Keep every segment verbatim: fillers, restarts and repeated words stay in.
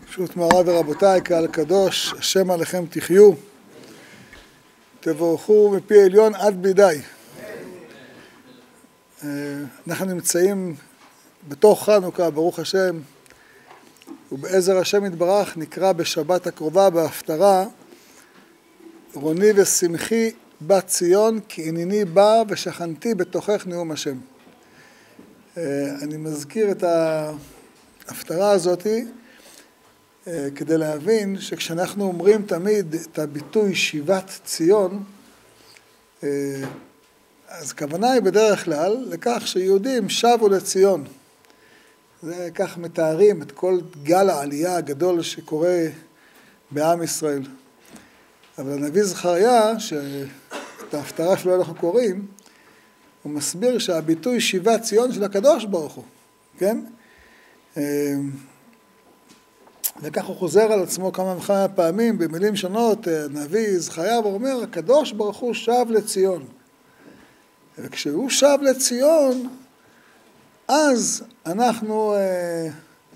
ברשות מוריי ורבותיי, קהל קדוש, השם עליכם תחיו, תבורכו מפי עליון עד בלי די. אנחנו נמצאים בתוך חנוכה, ברוך השם, ובעזר השם יתברך נקרא בשבת הקרובה בהפטרה, רוני ושמחי בת ציון, כי הנני בא ושכנתי בתוכך נאום השם. אני מזכיר את ההפטרה הזאתי, כדי להבין שכשאנחנו אומרים תמיד את הביטוי שיבת ציון, אז הכוונה היא בדרך כלל לכך שיהודים שבו לציון. זה כך מתארים את כל גל העלייה הגדול שקורה בעם ישראל. אבל הנביא זכריה, שאת ההפטרה שלו אנחנו קוראים, הוא מסביר שהביטוי שיבת ציון של הקדוש ברוך הוא, כן? וכך הוא חוזר על עצמו כמה וכמה פעמים במילים שונות, הנביא זכריה ואומר, הקדוש ברוך הוא שב לציון. וכשהוא שב לציון, אז אנחנו אה,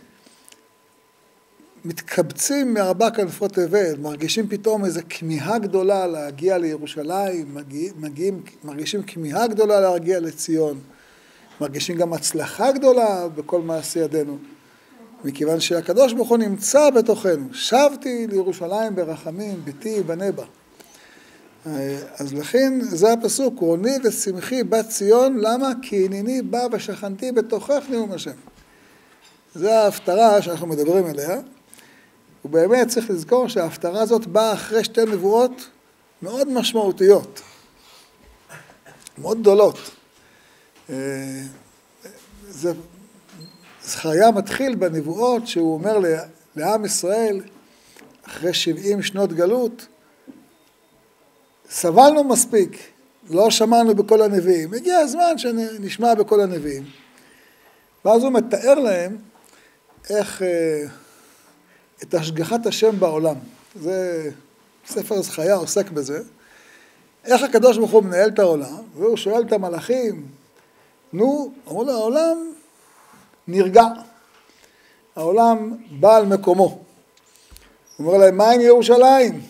מתקבצים מארבע כנפות תבל, מרגישים פתאום איזו כמיהה גדולה להגיע לירושלים, מגיע, מגיעים, מרגישים כמיהה גדולה להגיע לציון, מרגישים גם הצלחה גדולה בכל מעשי ידינו. מכיוון שהקדוש ברוך הוא נמצא בתוכנו, שבתי לירושלים ברחמים, ביתי בנה בה. אז לכן זה הפסוק, רוני ושמחי בת ציון, למה? כי הנני בא ושכנתי בתוכך נאום השם. זה ההפטרה שאנחנו מדברים עליה, ובאמת צריך לזכור שההפטרה הזאת באה אחרי שתי נבואות מאוד משמעותיות, מאוד גדולות. זה זכריה מתחיל בנבואות שהוא אומר לעם ישראל, אחרי שבעים שנות גלות, סבלנו מספיק, לא שמענו בכל הנביאים, הגיע הזמן שנשמע בכל הנביאים. ואז הוא מתאר להם איך, את השגחת השם בעולם. זה, ספר זכריה עוסק בזה. איך הקדוש ברוך הוא מנהל את העולם, והוא שואל את המלאכים, נו, אמרו לו, העולם נרגע. העולם בא על מקומו. הוא אומר להם, מה עם ירושלים?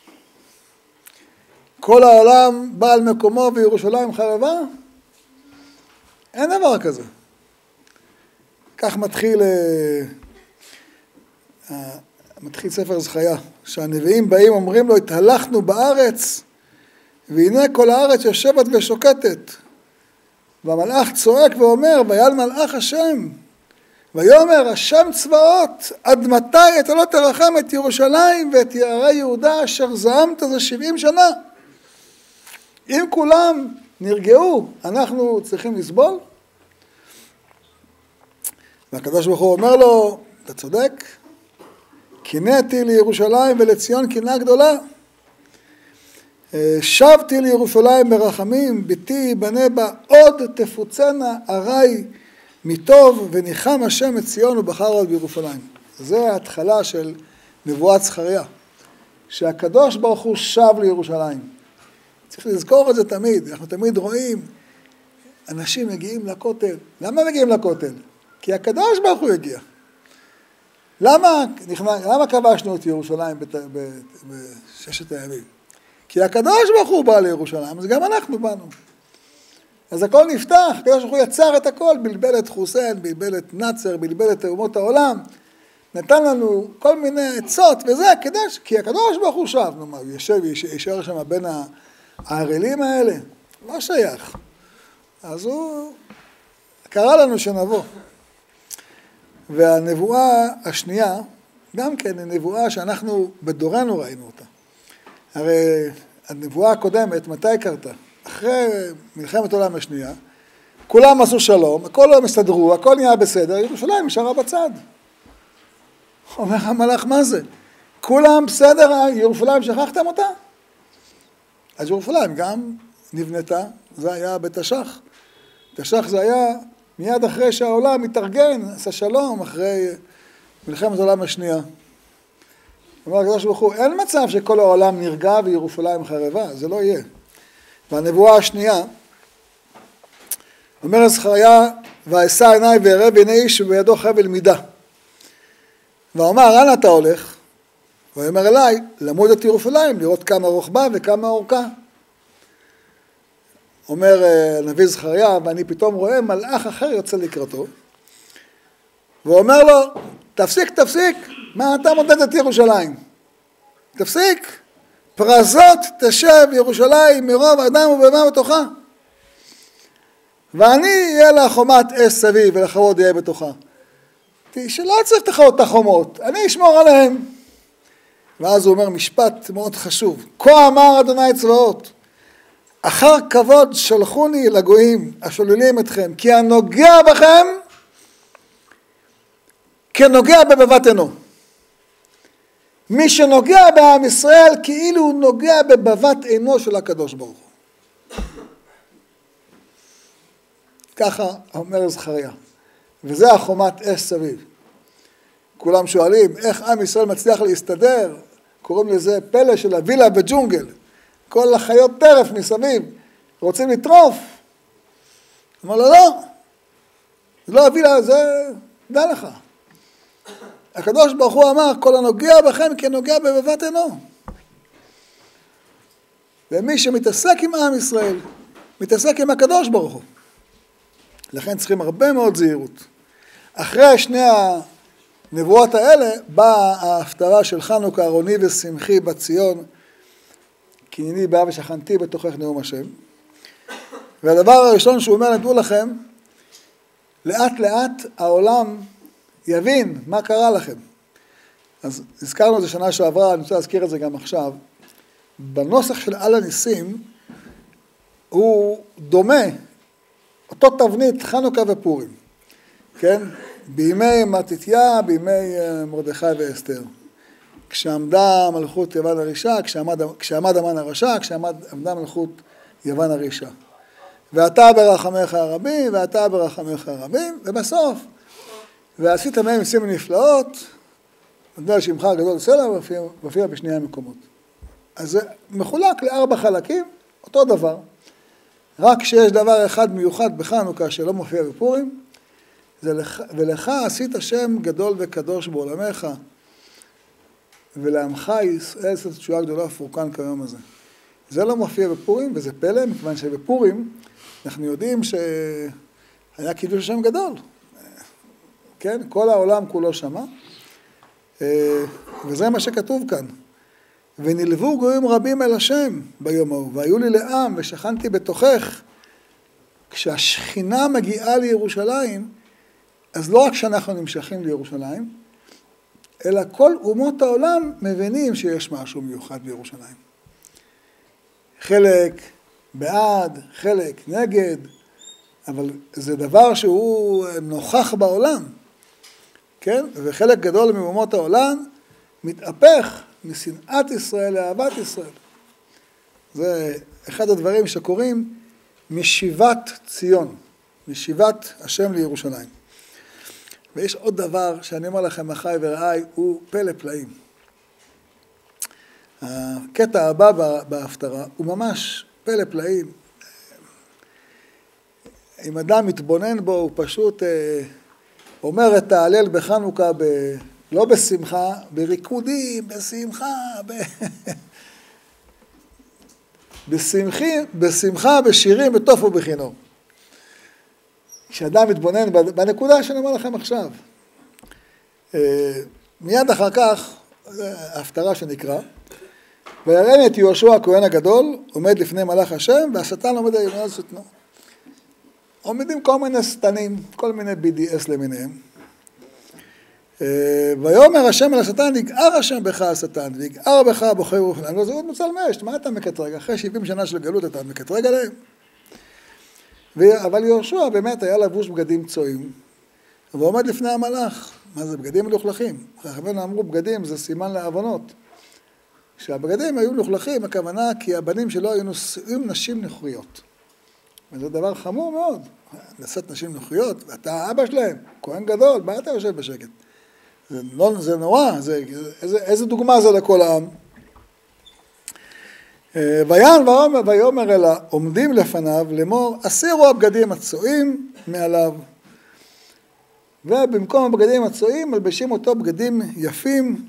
כל העולם בא על מקומו וירושלים חרבה? אין דבר כזה. כך מתחיל, מתחיל ספר זכריה, שהנביאים באים אומרים לו, התהלכנו בארץ, והנה כל הארץ יושבת ושוקטת. והמלאך צועק ואומר, ויעל מלאך השם, ויאמר השם צבאות, עד מתי אתה לא תרחם את ירושלים ואת יערי יהודה אשר זעמת זה שבעים שנה? אם כולם נרגעו, אנחנו צריכים לסבול? והקדוש ברוך הוא אומר לו, אתה צודק, קינאתי לירושלים ולציון קנאה גדולה. שבתי לירושלים ברחמים, ביתי בנה בה, עוד תפוצנה ערי מטוב, וניחם השם את ציון ובחר עוד בירושלים. זה ההתחלה של נבואת זכריה, שהקדוש ברוך הוא שב לירושלים. צריך לזכור את זה תמיד, אנחנו תמיד רואים, אנשים מגיעים לכותל. למה מגיעים לכותל? כי הקדוש ברוך הוא הגיע. למה, למה כבשנו את ירושלים בששת הימים? כי הקדוש ברוך הוא בא לירושלים, אז גם אנחנו באנו. אז הכל נפתח, הקדוש ברוך הוא יצר את הכל, בלבל את חוסיין, בלבל את נצר, בלבל את אומות העולם, נתן לנו כל מיני עצות וזה, כדי, כי הקדוש ברוך הוא שב, נו מה, הוא יושב וישאר שם בין הערלים האלה, לא שייך. אז הוא קרא לנו שנבוא. והנבואה השנייה, גם כן, היא נבואה שאנחנו בדורנו ראינו אותה. הרי הנבואה הקודמת, מתי קרתה? אחרי מלחמת העולם השנייה, כולם עשו שלום, הכל לא מסתדרו, הכל נהיה בסדר, ירושלים נשארה בצד. אומר המלאך, מה זה? כולם בסדר, ירושלים שכחתם אותה? אז ירושלים גם נבנתה, זה היה בתש"ח. תש"ח זה היה מיד אחרי שהעולם מתארגן, עשה שלום, אחרי מלחמת העולם השנייה. אומר הקדוש ברוך הוא, אין מצב שכל העולם נרגע וירושלים חרבה, זה לא יהיה. והנבואה השנייה, אומר זכריה, ואשא עיניי ואראה והנה איש ובידו חבל מידה. ואומר, אנה אתה הולך? והוא אומר אליי, למוד את ירושלים, לראות כמה רוחבה וכמה אורכה. אומר הנביא זכריה, ואני פתאום רואה מלאך אחר יוצא לקראתו, ואומר לו, תפסיק, תפסיק, מה אתה מודד את ירושלים? תפסיק, פרזות תשב ירושלים מרוב אדם ובמה בתוכה. ואני אהיה לה חומת אש סביב ולחרוד יהיה בתוכה. שלא צריך תחרות את החומות, אני אשמור עליהם. ואז הוא אומר משפט מאוד חשוב, כה אמר אדוני צבאות, אחר כבוד שלחוני לגויים השוללים אתכם, כי הנוגע בכם כנוגע בבבת עינו. מי שנוגע בעם ישראל כאילו הוא נוגע בבבת עינו של הקדוש ברוך הוא. ככה אומר זכריה. וזה החומת אש סביב. כולם שואלים איך עם ישראל מצליח להסתדר, קוראים לזה פלא של הווילה בג'ונגל. כל החיות טרף מסביב רוצים לטרוף. אמר לו לא, זה לא הווילה, זה דע לך. הקדוש ברוך הוא אמר, כל הנוגע בכם כנוגע בבבת עינו. ומי שמתעסק עם עם ישראל, מתעסק עם הקדוש ברוך הוא. לכן צריכים הרבה מאוד זהירות. אחרי שני הנבואות האלה, באה ההפטרה של חנוכה, ארוני ושמחי בציון, כי הנני באה ושכנתי בתוכך נאום השם. והדבר הראשון שהוא אומר, נדעו לכם, לאט לאט העולם יבין מה קרה לכם. אז הזכרנו את זה שנה שעברה, אני רוצה להזכיר את זה גם עכשיו. בנוסח של על הניסים, הוא דומה, אותו תבנית חנוכה ופורים. כן? בימי מתתיה, בימי מרדכי ואסתר. כשעמדה מלכות יוון הרישה, כשעמד, כשעמד המן הרשע, כשעמדה מלכות יוון הרישה. ואתה ברחמך הרבים, ואתה ברחמך הרבים, ובסוף, ועשית מהם ניסים נפלאות, נדמה שמך הגדול סלע, מופיע בשני המקומות. אז זה מחולק לארבע חלקים, אותו דבר. רק שיש דבר אחד מיוחד בחנוכה שלא מופיע בפורים, זה לך, ולך עשית שם גדול וקדוש בעולמך, ולעמך ישראל עשית תשועה גדולה ופורקן כיום הזה. זה לא מופיע בפורים, וזה פלא, מכיוון שבפורים אנחנו יודעים שהיה קידוש השם גדול. כן? כל העולם כולו שמע, וזה מה שכתוב כאן. ונלוו גויים רבים אל השם ביום ההוא, והיו לי לעם ושכנתי בתוכך. כשהשכינה מגיעה לירושלים, אז לא רק שאנחנו נמשכים לירושלים, אלא כל אומות העולם מבינים שיש משהו מיוחד בירושלים. חלק בעד, חלק נגד, אבל זה דבר שהוא נוכח בעולם, כן? וחלק גדול מאומות העולם מתהפך משנאת ישראל לאהבת ישראל. זה אחד הדברים שקוראים משיבת ציון, משיבת השם לירושלים. ויש עוד דבר שאני אומר לכם, אחי ורעי, הוא פלא פלאים. הקטע הבא בהפטרה הוא ממש פלא פלאים. אם אדם מתבונן בו, הוא פשוט אומר את ההלל בחנוכה, ב... לא בשמחה, בריקודים, בשמחה, ב... בשמחי, בשמחה, בשירים, בטוף ובכינור. כשאדם מתבונן בנקודה שאני אומר לכם עכשיו, מיד אחר כך, ההפטרה שנקרא, ויראני את יהושע הכהן הגדול, עומד לפני מלאך השם, והשטן עומד על ימינו שטנו. עומדים כל מיני שטנים, כל מיני בי די אס למיניהם. ויאמר השם אל השטן, יגער השם בך השטן, ויגער בך הבוחר רוחנן. זה עוד מצלמש, מה אתה מקטרג? אחרי שבעים שנה של גלות אתה מקטרג עליהם. אבל יהושע באמת היה לבוש בגדים צועים, ועומד לפני המלאך. מה זה? בגדים מלוכלכים. חכמינו אמרו, בגדים זה סימן לעוונות. כשהבגדים היו מלוכלכים, הכוונה כי הבנים שלו היו נושאים נשים נכריות. וזה דבר חמור מאוד. נשאת נשים נכריות, ואתה האבא שלהם, כהן גדול, מה אתה יושב בשקט? זה, לא, זה נורא, זה, איזה, איזה דוגמה זה לכל העם. ויען ויאמר אל העומדים לפניו לאמור, הסירו הבגדים הצועים מעליו, ובמקום הבגדים הצועים מלבשים אותו בגדים יפים,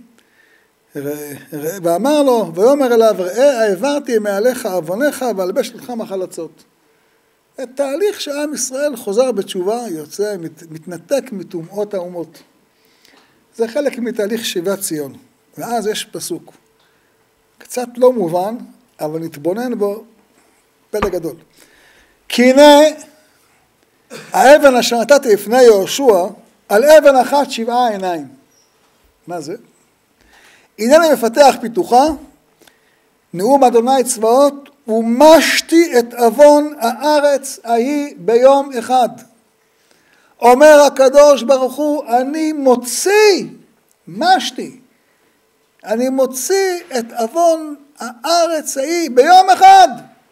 ואמר לו, ויאמר אליו, ראה העברתי מעליך עווניך ואלבש אותך מחלצות. את תהליך שעם ישראל חוזר בתשובה, יוצא, מת, מתנתק מטומאות האומות. זה חלק מתהליך שיבת ציון. ואז יש פסוק. קצת לא מובן, אבל נתבונן בו פלא גדול. כי הנה, האבן אשר נתתי לפני יהושע, על אבן אחת שבעה עיניים. מה זה? הנני מפתח פיתוחה, נאום אדוני צבאות, ומשתי את אבון הארץ ההיא ביום אחד. אומר הקדוש ברוך הוא, אני מוציא, משתי, אני מוציא את אבון הארץ ההיא ביום אחד.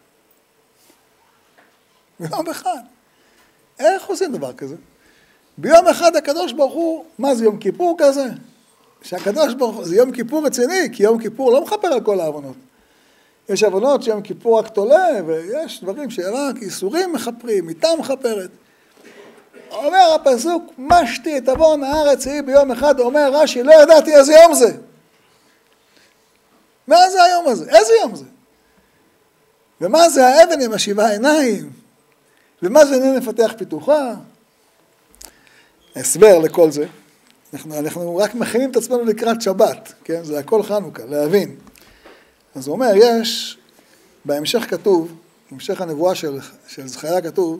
ביום אחד. איך עושים דבר כזה? ביום אחד הקדוש ברוך הוא, מה זה יום כיפור כזה? שהקדוש ברוך הוא, זה יום כיפור רציני, כי יום כיפור לא מכפר על כל העוונות. יש עוונות שיום כיפור רק תולה, ויש דברים שרק איסורים מכפרים, מיתה מכפרת. אומר הפסוק, משתי את עוון הארץ היא ביום אחד, אומר רש"י, לא ידעתי איזה יום זה. מה זה היום הזה? איזה יום זה? ומה זה האבן עם השבעה עיניים? ומה זה הנני מפתח פיתוחה? הסבר לכל זה. אנחנו, אנחנו רק מכינים את עצמנו לקראת שבת, כן? זה הכל חנוכה, להבין. אז הוא אומר, יש, בהמשך כתוב, בהמשך הנבואה של, של זכריה כתוב,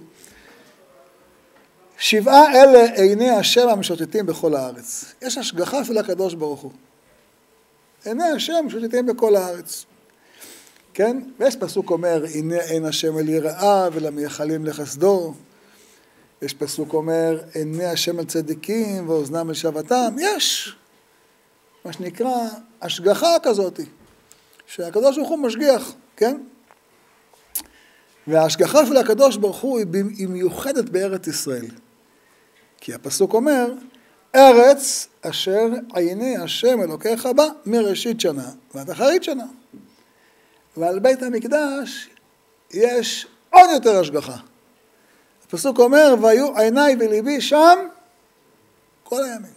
שבעה אלה עיני השם המשוטטים בכל הארץ. יש השגחה של הקדוש ברוך הוא. עיני השם משוטטים בכל הארץ. כן? ויש פסוק אומר, הנה עין השם אל יראה ולמייחלים לחסדו. יש פסוק אומר, עיני השם אל צדיקים ואוזנם אל שבתם. יש מה שנקרא השגחה כזאת, שהקדוש ברוך הוא משגיח, כן? וההשגחה של הקדוש ברוך הוא היא מיוחדת בארץ ישראל. כי הפסוק אומר, ארץ אשר עיני השם אלוקיך בה מראשית שנה ועד אחרית שנה. ועל בית המקדש יש עוד יותר השגחה. הפסוק אומר, והיו עיניי וליבי שם כל הימים.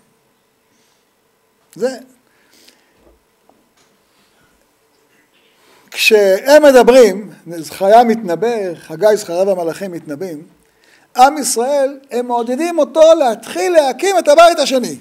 זה. כשהם מדברים, זכריה מתנבא, חגי זכריה והמלאכים מתנבאים, עם ישראל, הם מעודדים אותו להתחיל להקים את הבית השני.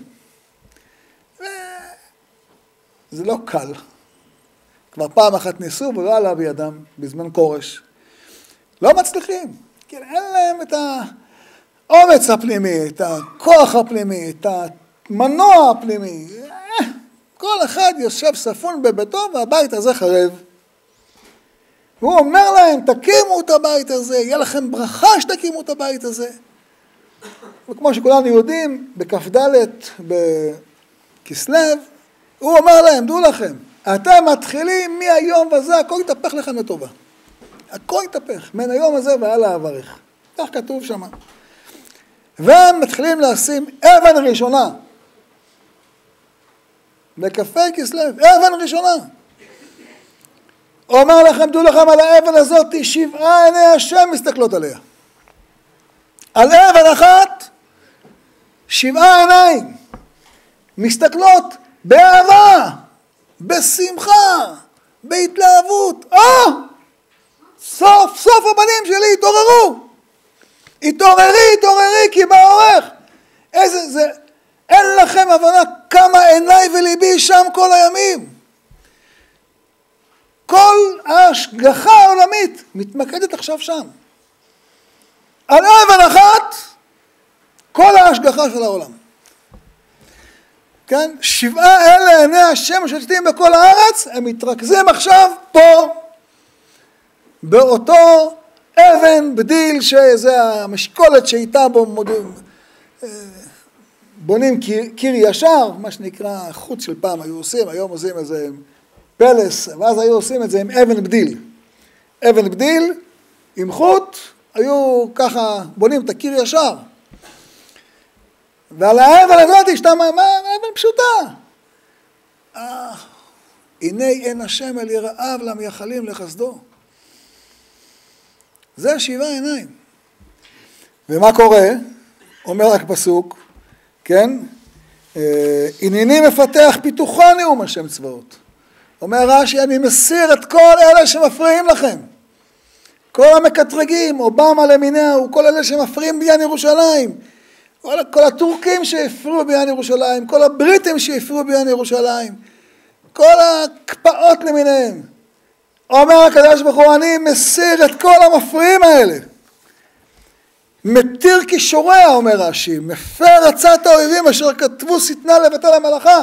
זה לא קל. כבר פעם אחת ניסו ולא עלה בידם בזמן קורש. לא מצליחים. כן, אין להם את האומץ הפנימי, את הכוח הפנימי, את המנוע הפנימי. כל אחד יושב ספון בביתו והבית הזה חרב. והוא אומר להם, תקימו את הבית הזה, יהיה לכם ברכה שתקימו את הבית הזה. וכמו שכולנו יודעים, בכ"ד בכסלו, הוא אומר להם, דעו לכם, אתם מתחילים מהיום וזה, הכל יתהפך לכם לטובה. הכל יתהפך, מן היום הזה והלאה אברך. כך כתוב שם. והם מתחילים לשים אבן ראשונה. בכ"ה כסלו, אבן ראשונה. הוא אומר לכם, דעו לכם על האבן הזאת, שבעה עיני השם מסתכלות עליה. על אבן אחת, שבעה עיניים. מסתכלות באהבה, בשמחה, בהתלהבות. או! סוף סוף הבנים שלי התעוררו. התעוררי, התעוררי, כי בעורך. איזה זה, אין לכם הבנה כמה עיניי וליבי שם כל הימים. כל ההשגחה העולמית מתמקדת עכשיו שם. על אבן אחת, כל ההשגחה של העולם. כן? שבעה אלה עיני השם ששולטים בכל הארץ, הם מתרכזים עכשיו פה, באותו אבן בדיל, שזה המשקולת שאיתה בו מודים, בונים קיר, קיר ישר, מה שנקרא חוץ של פעם היו עושים, היום עושים איזה פלס, ואז היו עושים את זה עם אבן בדיל. אבן בדיל, עם חוט, היו ככה בונים את הקיר ישר. ועל האבן הזאת יש מה, מה, אבן פשוטה. אה, הנה עין השם אל יראיו למייחלים לחסדו. זה שבעה עיניים. ומה קורה? אומר רק פסוק, כן? ענייני מפתח פיתוחני הוא השם צבאות. אומר רש"י, אני מסיר את כל אלה שמפריעים לכם. כל המקטרגים, אובמה למינהו, כל אלה שמפריעים בבניין ירושלים. כל, כל הטורקים שהפריעו בבניין ירושלים, כל הבריטים שהפריעו בבניין ירושלים. כל ההקפאות למיניהם. אומר הקדוש ברוך הוא, אני מסיר את כל המפריעים האלה. מתיר כישוריה, אומר רש"י, מפר עצת האויבים אשר כתבו שטנה לבטל המלאכה.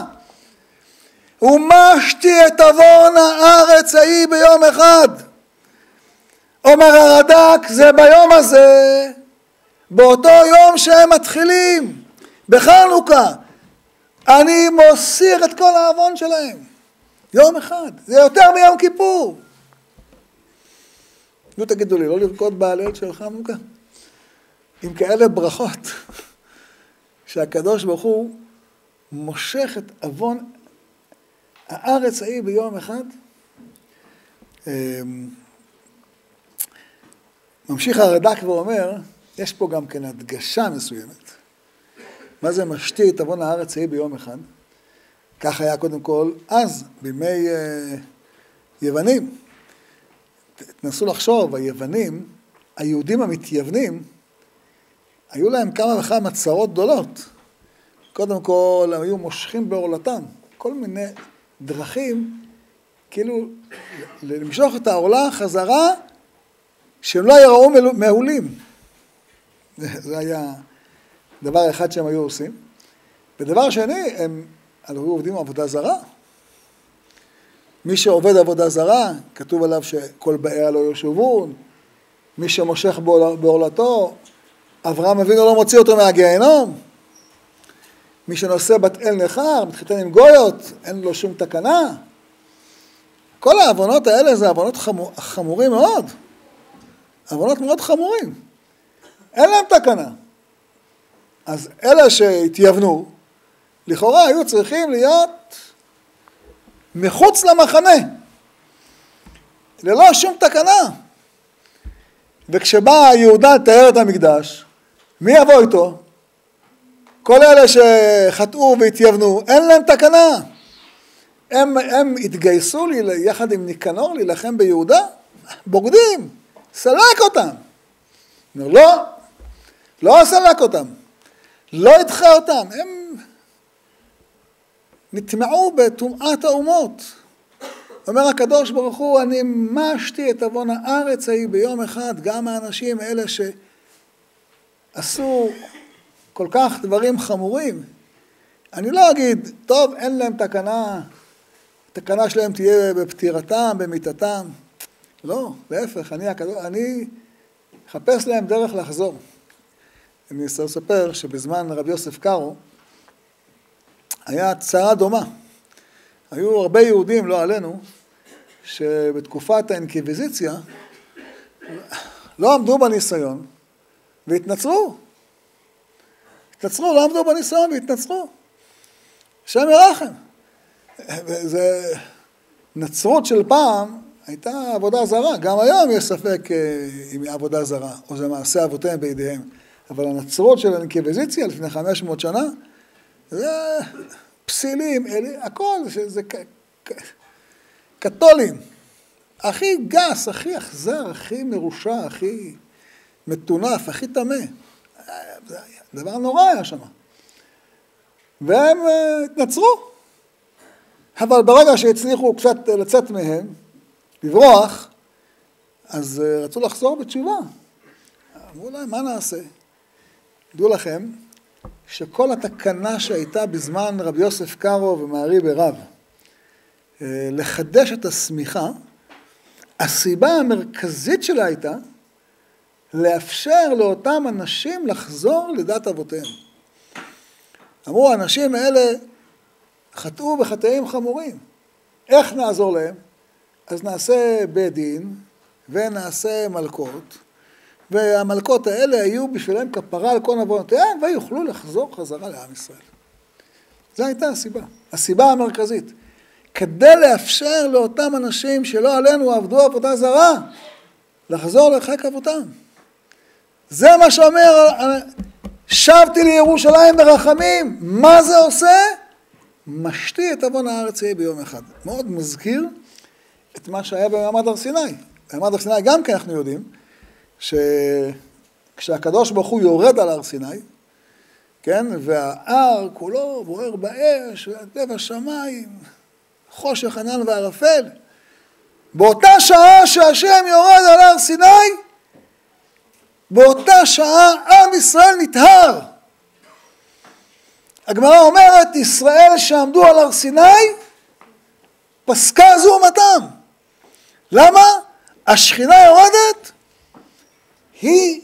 ומשתי את עוון הארץ ההיא ביום אחד. אומר הרד"ק, זה ביום הזה, באותו יום שהם מתחילים, בחנוכה, אני מוסיר את כל העוון שלהם. יום אחד, זה יותר מיום כיפור. נו תגידו לי, לא לרקוד בהלל של חנוכה? עם כאלה ברכות, שהקדוש ברוך הוא מושך את עוון הארץ ההיא ביום אחד. ממשיך הרד"ק ואומר, יש פה גם כן הדגשה מסוימת. מה זה משתי את עוון הארץ ההיא ביום אחד? כך היה קודם כל אז, בימי uh, יוונים. תנסו לחשוב, היוונים, היהודים המתייוונים, היו להם כמה וכמה צרות גדולות. קודם כל, הם היו מושכים בעורלתם. כל מיני דרכים, כאילו, למשוך את העורלה חזרה, שהם לא יראו מעולים. זה היה דבר אחד שהם היו עושים. ודבר שני, הם היו עובדים עבודה זרה. מי שעובד עבודה זרה, כתוב עליו שכל באיה לא יושבון. מי שמושך בעורלתו, אברהם אבינו לא מוציא אותו מהגיהנום. מי שנושא בת אל נחר, מתחתן עם גויות, אין לו שום תקנה. כל העוונות האלה זה עוונות חמור, חמורים מאוד. עוונות מאוד חמורים. אין להם תקנה. אז אלה שהתייוונו, לכאורה היו צריכים להיות מחוץ למחנה. ללא שום תקנה. וכשבא יהודה לתאר את המקדש, מי יבוא איתו? כל אלה שחטאו והתייוונו, אין להם תקנה. הם, הם התגייסו לי יחד עם ניקנור להילחם ביהודה, בוגדים, סלק אותם. אומר, לא, לא סלק אותם, לא ידחה אותם, הם נטמעו בטומאת האומות. אומר הקדוש ברוך הוא, אני משתי את עוון הארץ ההיא ביום אחד, גם האנשים האלה שעשו כל כך דברים חמורים. אני לא אגיד, טוב, אין להם תקנה, התקנה שלהם תהיה בפטירתם, במיתתם. לא, להפך, אני, אני אחפש להם דרך לחזור. אני רוצה לספר שבזמן רבי יוסף קארו, היה צרה דומה. היו הרבה יהודים, לא עלינו, שבתקופת האינקוויזיציה לא עמדו בניסיון והתנצרו. התנצרו, לא עמדו בניסיון והתנצרו. השם ירחם. זה נצרות של פעם הייתה עבודה זרה. גם היום יש ספק אם היא עבודה זרה, או זה מעשה אבותיהם בידיהם. אבל הנצרות של האינקוויזיציה לפני חמש מאות שנה, זה פסילים, אלי, הכל, זה קתולים. הכי גס, הכי אכזר, הכי מרושע, הכי מטונף, הכי טמא. זה דבר נורא היה שם. והם התנצרו. אבל ברגע שהצליחו קצת לצאת מהם, לברוח, אז רצו לחזור בתשובה. אמרו להם, מה נעשה? דעו לכם, שכל התקנה שהייתה בזמן רבי יוסף קארו ומערי ברב, לחדש את הסמיכה, הסיבה המרכזית שלה הייתה, לאפשר לאותם אנשים לחזור לדת אבותיהם. אמרו, האנשים האלה חטאו בחטאים חמורים. איך נעזור להם? אז נעשה בית דין ונעשה מלכות, והמלכות האלה היו בשבילם כפרה על כל עוונותיהם, ויוכלו לחזור חזרה לעם ישראל. זו הייתה הסיבה, הסיבה המרכזית. כדי לאפשר לאותם אנשים שלא עלינו עבדו עבודה זרה, לחזור לחיק אבותם. זה מה שאומר שבתי לירושלים ברחמים. מה זה עושה? משתי את עוון הארץ ההיא ביום אחד. מאוד מזכיר את מה שהיה במעמד הר סיני. במעמד הר סיני גם כן אנחנו יודעים, שכשהקדוש ברוך הוא יורד על הר סיני, כן, וההר כולו בוער באש, והלב השמיים, חושך ענן וערפל, באותה שעה שהשם יורד על הר סיני, באותה שעה עם ישראל נטהר. הגמרא אומרת, ישראל שעמדו על הר סיני, פסקה זעומתם. למה? השכינה יורדת, היא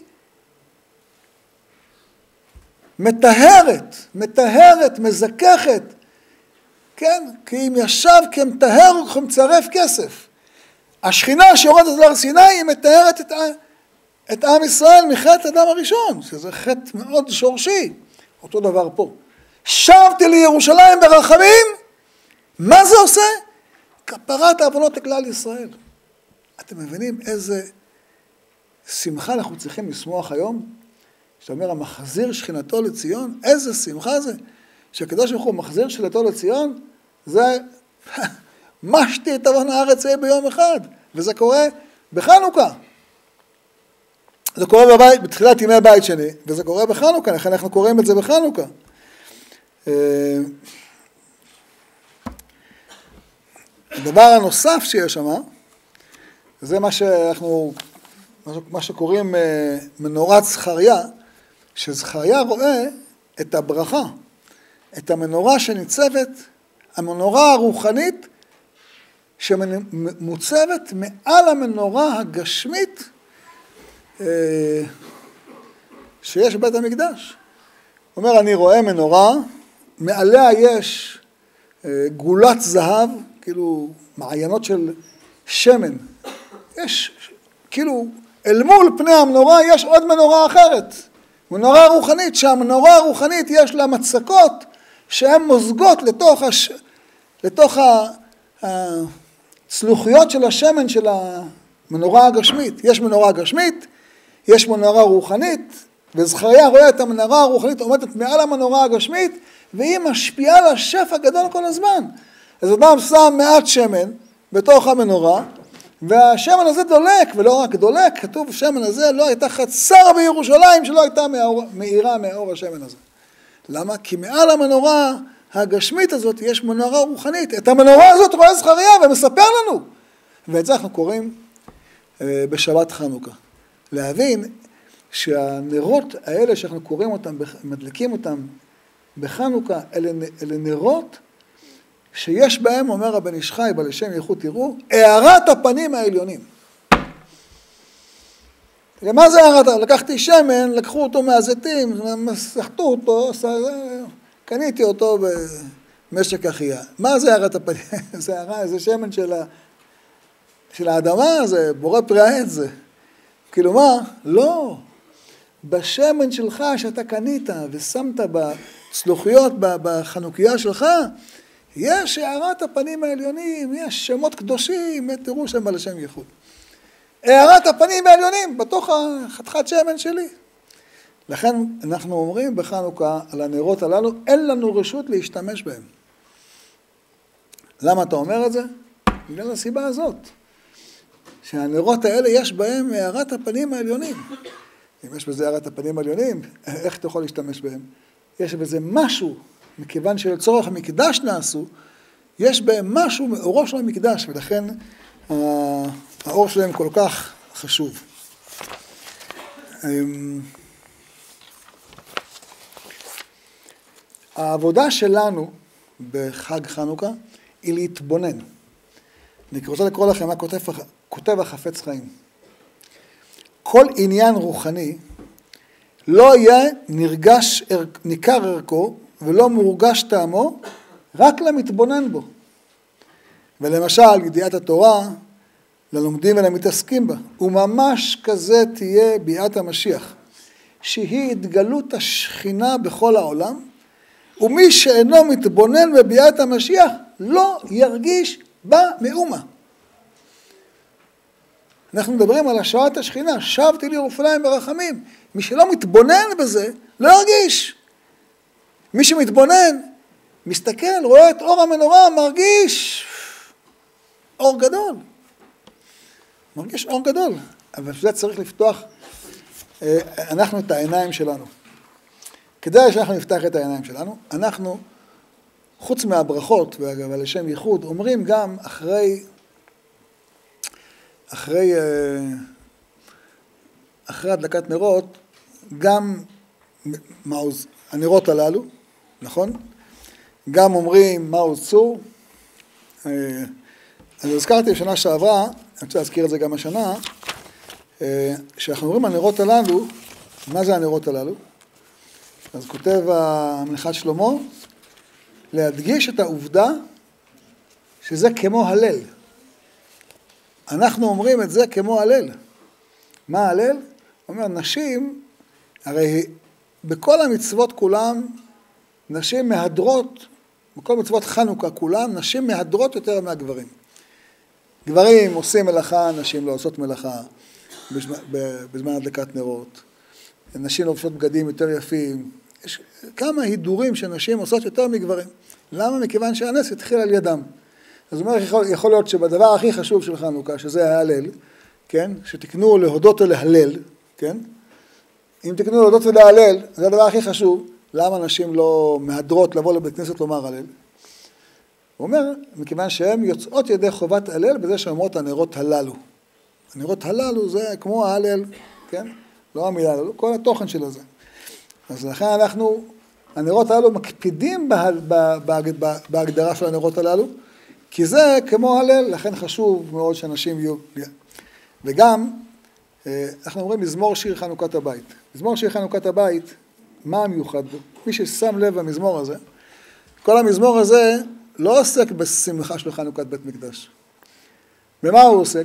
מטהרת, מטהרת, מזככת, כן? כי אם ישב כמטהר וכמצרף כסף. השכינה שיורדת על הר סיני היא מטהרת את, את עם ישראל מחטא אדם הראשון, שזה חטא מאוד שורשי. אותו דבר פה. שבתי לירושלים ברחמים, מה זה עושה? כפרת העוונות לכלל ישראל. אתם מבינים איזה שמחה אנחנו צריכים לשמוח היום? שאתה אומר, המחזיר שכינתו לציון, איזה שמחה זה? שהקדוש ברוך הוא מחזיר שכינתו לציון, זה משתי את עוון הארץ ההיא ביום אחד, וזה קורה בחנוכה. זה קורה בבית, בתחילת ימי בית שני, וזה קורה בחנוכה, לכן אנחנו קוראים את זה בחנוכה. הדבר הנוסף שיש שם, זה מה שאנחנו, מה שקוראים מנורת זכריה, שזכריה רואה את הברכה, את המנורה שניצבת, המנורה הרוחנית שמוצבת מעל המנורה הגשמית שיש בבית המקדש. הוא אומר, אני רואה מנורה, מעליה יש גולת זהב, כאילו מעיינות של שמן. יש, כאילו, אל מול פני המנורה יש עוד מנורה אחרת. מנורה רוחנית, שהמנורה הרוחנית יש לה מצקות שהן מוזגות לתוך, הש... לתוך הצלוחיות של השמן של המנורה הגשמית. יש מנורה גשמית, יש מנורה רוחנית, וזכריה רואה את המנורה הרוחנית עומדת מעל המנורה הגשמית, והיא משפיעה על השפע גדול כל הזמן. אז אדם שם מעט שמן בתוך המנורה, והשמן הזה דולק, ולא רק דולק, כתוב שמן הזה לא הייתה חצר בירושלים שלא הייתה מאירה מאור השמן הזה. למה? כי מעל המנורה הגשמית הזאת יש מנורה רוחנית. את המנורה הזאת רואה זכריה ומספר לנו. ואת זה אנחנו קוראים בשבת חנוכה. להבין שהנרות האלה שאנחנו קוראים אותם, מדליקים אותם בחנוכה, אלה, אלה נרות שיש בהם, אומר הבן איש חי, בעל השם ייחוד תראו, הארת הפנים העליונים. מה זה הארת? לקחתי שמן, לקחו אותו מהזיתים, סחטו אותו, קניתי אותו במשק אחייה. מה זה הארת הפנים? זה, זה שמן של, ה, של האדמה, זה בורא פרי העץ זה. כאילו מה? לא. בשמן שלך שאתה קנית ושמת בצלוחיות בחנוכיה שלך, יש הארת הפנים העליונים, יש שמות קדושים, תראו שם על השם ייחוד. הארת הפנים העליונים בתוך החתיכת שמן שלי. לכן אנחנו אומרים בחנוכה על הנרות הללו, אין לנו רשות להשתמש בהם. למה אתה אומר את זה? בגלל הסיבה הזאת. שהנרות האלה יש בהם הארת הפנים העליונים. אם יש בזה הארת הפנים העליונים, איך אתה יכול להשתמש בהם? יש בזה משהו, מכיוון שלצורך המקדש נעשו, יש בהם משהו מאורו של המקדש, ולכן האור שלהם כל כך חשוב. העבודה שלנו בחג חנוכה היא להתבונן. אני רוצה לקרוא לכם מה כותב, כותב החפץ חיים. כל עניין רוחני לא יהיה נרגש, ניכר ערכו ולא מורגש טעמו, רק למתבונן בו. ולמשל, ידיעת התורה, ללומדים ולמתעסקים בה, וממש כזה תהיה ביאת המשיח, שהיא התגלות השכינה בכל העולם, ומי שאינו מתבונן בביאת המשיח לא ירגיש בה מאומה. אנחנו מדברים על השעת השכינה, שבתי לירושלים ברחמים. מי שלא מתבונן בזה, לא ירגיש. מי שמתבונן, מסתכל, רואה את אור המנורה, מרגיש אור גדול. מרגיש אור גדול. אבל זה צריך לפתוח אנחנו את העיניים שלנו. כדאי שאנחנו נפתח את העיניים שלנו, אנחנו, חוץ מהברכות ולשם ייחוד, אומרים גם אחרי, אחרי, אחרי הדלקת נרות, גם מעוז, הנרות הללו, נכון? גם אומרים מעוז צור. אז הזכרתי בשנה שעברה, אני רוצה להזכיר את זה גם השנה, שאנחנו אומרים הנרות הללו, מה זה הנרות הללו? אז כותב המנחת שלמה, להדגיש את העובדה שזה כמו הלל. אנחנו אומרים את זה כמו הלל. מה הלל? הוא אומר, נשים, הרי בכל המצוות כולם, נשים מהדרות, בכל מצוות חנוכה כולם, נשים מהדרות יותר מהגברים. גברים עושים מלאכה, נשים לא עושות מלאכה בזמן הדלקת נרות. נשים לובשות בגדים יותר יפים. יש כמה הידורים שנשים עושות יותר מגברים. למה? מכיוון שהנס התחיל על ידם. אז הוא אומר, יכול, יכול להיות שבדבר הכי חשוב של חנוכה, שזה ההלל, כן? שתקנו להודות ולהלל, כן? אם תקנו להודות ולהלל, זה הדבר הכי חשוב. למה נשים לא מהדרות לבוא לבית כנסת לומר הלל? הוא אומר, מכיוון שהן יוצאות ידי חובת הלל בזה שאומרות הנרות הללו. הנרות הללו זה כמו ההלל, כן? לא המילה הללו, כל התוכן של זה. אז לכן אנחנו, הנרות הללו מקפידים בהגדרה של הנרות הללו, כי זה כמו הלל, לכן חשוב מאוד שאנשים יהיו. וגם, אנחנו אומרים מזמור שיר חנוכת הבית. מזמור שיר חנוכת הבית, מה המיוחד בו? מי ששם לב במזמור הזה, כל המזמור הזה לא עוסק בשמחה של חנוכת בית מקדש. במה הוא עוסק?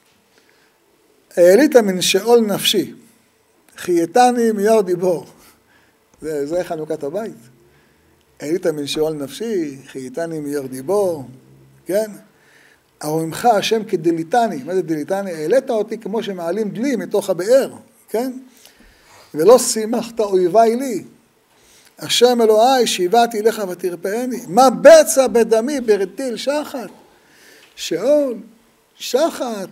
העלית מן שאול נפשי, חייתני מיור דיבור. זה, זה חנוכת הבית. העלית מן שאול נפשי, חייתני מיור דיבור, כן? הרוממך השם כדליתני. מה זה דליתני? העלית אותי כמו שמעלים דלי מתוך הבאר, כן? ולא שימחת אויבי לי. השם אלוהי שהבאתי אליך ותרפאני. מה בצע בדמי ברטיל שחת? שאול, שחת,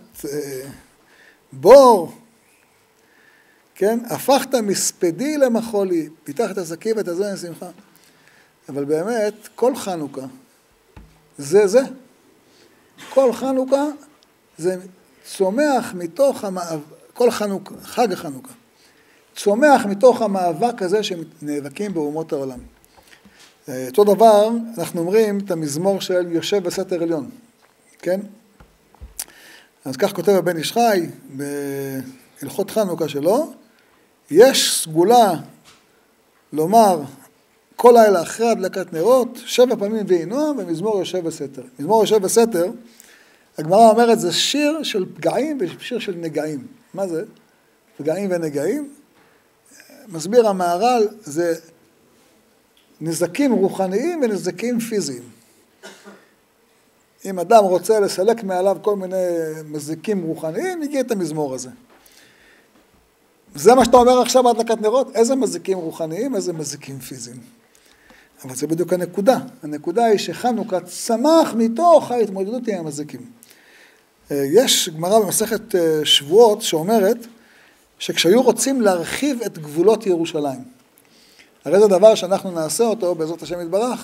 בור, כן? הפכת מספדי למחולי, פיתחת זקי ואת הזמן שמחה. אבל באמת, כל חנוכה, זה זה. כל חנוכה זה צומח מתוך המאבק, כל חנוכה, חג החנוכה, צומח מתוך המאבק הזה שנאבקים באומות העולם. אותו דבר, אנחנו אומרים את המזמור של יושב בסתר עליון, כן? אז כך כותב הבן איש חי בהלכות חנוכה שלו, יש סגולה לומר כל לילה אחרי הדלקת נרות, שבע פעמים וינוע, ומזמור יושב בסתר. מזמור יושב בסתר, הגמרא אומרת, זה שיר של פגעים ושיר של נגעים. מה זה? פגעים ונגעים. מסביר המהר"ל, זה נזקים רוחניים ונזקים פיזיים. אם אדם רוצה לסלק מעליו כל מיני מזיקים רוחניים, יגיע את המזמור הזה. זה מה שאתה אומר עכשיו בהדלקת נרות, איזה מזיקים רוחניים, איזה מזיקים פיזיים. אבל זה בדיוק הנקודה. הנקודה היא שחנוכה צמח מתוך ההתמודדות עם המזיקים. יש גמרא במסכת שבועות שאומרת שכשהיו רוצים להרחיב את גבולות ירושלים, הרי זה דבר שאנחנו נעשה אותו בעזרת השם יתברך,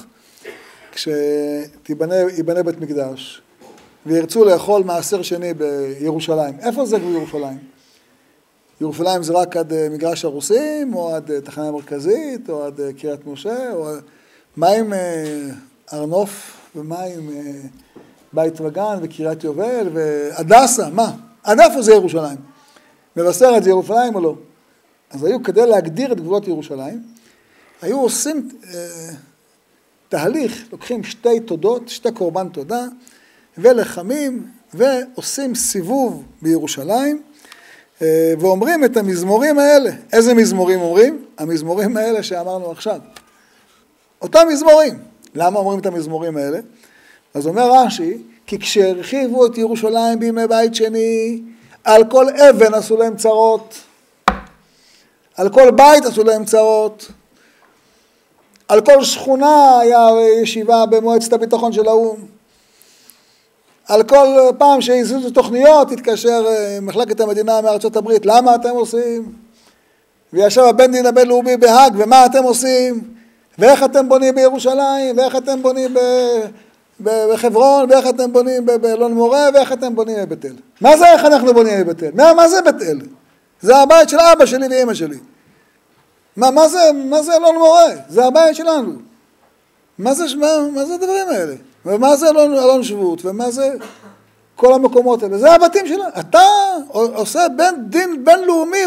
כשיבנה בית מקדש, וירצו לאכול מעשר שני בירושלים. איפה זה בירושלים? ירושלים זה רק עד מגרש הרוסים, או עד תחנה מרכזית, או עד קריית משה, או מה עם אר נוף, ומה עם בית וגן, וקריית יובל, והדסה, מה? עד איפה זה ירושלים? מבשרת זה ירושלים או לא? אז היו, כדי להגדיר את גבולות ירושלים, היו עושים אה, תהליך, לוקחים שתי תודות, שתי קורבן תודה, ולחמים, ועושים סיבוב בירושלים, אה, ואומרים את המזמורים האלה. איזה מזמורים אומרים? המזמורים האלה שאמרנו עכשיו. אותם מזמורים. למה אומרים את המזמורים האלה? אז אומר רש"י, כי כשהרחיבו את ירושלים בימי בית שני, על כל אבן עשו להם צרות. על כל בית עשו להם צרות, על כל שכונה היה ישיבה במועצת הביטחון של האו"ם, על כל פעם שהזיזו תוכניות התקשר מחלקת המדינה מארצות הברית, למה אתם עושים? וישב הבן דין הבינלאומי בהאג, ומה אתם עושים? ואיך אתם בונים בירושלים, ואיך אתם בונים בחברון, ואיך אתם בונים באלון מורה, ואיך אתם בונים בבית אל. מה זה איך אנחנו בונים בבית אל? מה, מה זה בית אל? זה הבית של אבא שלי ואמא שלי. מה, מה זה, מה זה אלון מורה? זה הבית שלנו. מה זה, מה, מה זה הדברים האלה? ומה זה אלון, אלון שבות? ומה זה כל המקומות האלה? זה הבתים שלנו. אתה עושה בין דין בינלאומי,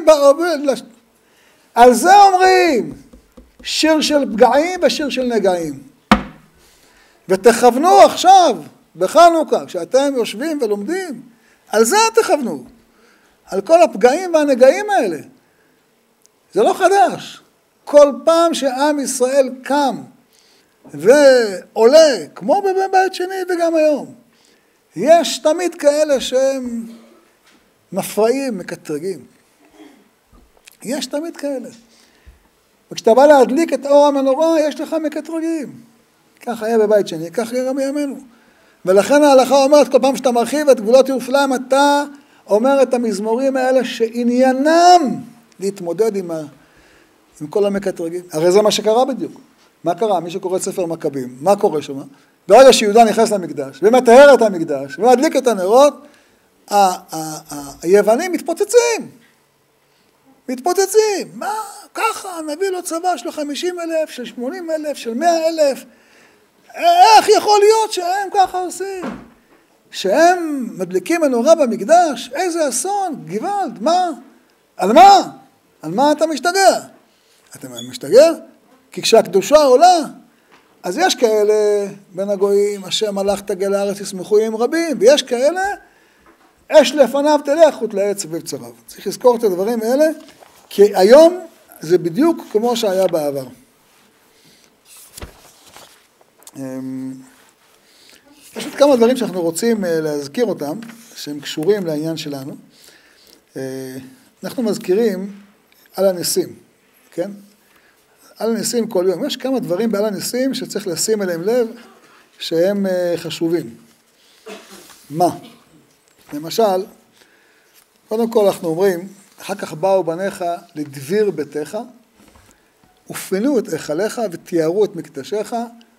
על זה אומרים שיר של פגעים ושיר של נגעים. ותכוונו עכשיו, בחנוכה, כשאתם יושבים ולומדים, על זה תכוונו. על כל הפגעים והנגעים האלה. זה לא חדש. כל פעם שעם ישראל קם ועולה, כמו בבית שני וגם היום, יש תמיד כאלה שהם מפרעים, מקטרגים. יש תמיד כאלה. וכשאתה בא להדליק את אור המנורה, יש לך מקטרגים. כך היה בבית שני, כך היה גם בימינו. ולכן ההלכה אומרת, כל פעם שאתה מרחיב את גבולות ירושלים, אתה אומר את המזמורים האלה שעניינם להתמודד עם, ה... עם כל המקטרגים. הרי זה מה שקרה בדיוק. מה קרה? מי שקורא את ספר מכבים, מה קורה שם? ברגע שיהודה נכנס למקדש, ומטהר את המקדש, ומדליק את הנרות, ה- ה- ה- היוונים מתפוצצים. מתפוצצים. מה? ככה, נביא לו צבא של חמישים אלף, של שמונים אלף, של מאה אלף. איך יכול להיות שהם ככה עושים? שהם מדליקים מנורה במקדש? איזה אסון, גוואלד, מה? על מה? על מה אתה משתגע? אתה משתגע? כי כשהקדושה עולה, אז יש כאלה בין הגויים, השם הלך תגל הארץ ישמחו עם רבים, ויש כאלה, אש לפניו תלך חוט לעץ ובצריו. צריך לזכור את הדברים האלה, כי היום זה בדיוק כמו שהיה בעבר. יש עוד כמה דברים שאנחנו רוצים להזכיר אותם, שהם קשורים לעניין שלנו. אנחנו מזכירים על הניסים, כן? על הניסים כל יום. יש כמה דברים בעל הניסים שצריך לשים אליהם לב שהם חשובים. מה? למשל, קודם כל אנחנו אומרים, אחר כך באו בניך לדביר ביתך, ופינו את היכליך ותיארו את מקדשיך,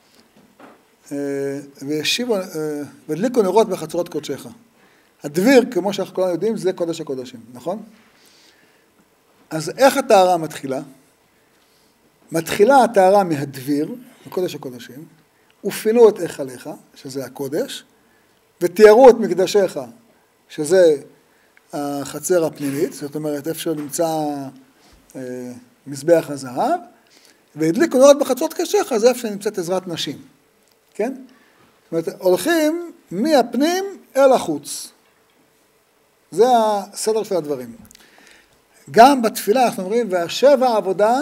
והשיבו, והדליקו נרות בחצרות קודשיך. הדביר, כמו שאנחנו כולנו יודעים, זה קודש הקודשים, נכון? אז איך הטהרה מתחילה? מתחילה הטהרה מהדביר, מקודש הקודשים, ופינו את היכליך, שזה הקודש, ותיארו את מקדשיך, שזה החצר הפנימית, זאת אומרת, איפה שנמצא אה, מזבח הזהב, והדליקו נרות בחצרות קודשיך, זה איפה שנמצאת עזרת נשים, כן? זאת אומרת, הולכים מהפנים אל החוץ. זה הסדר של הדברים. גם בתפילה אנחנו אומרים, והשבע עבודה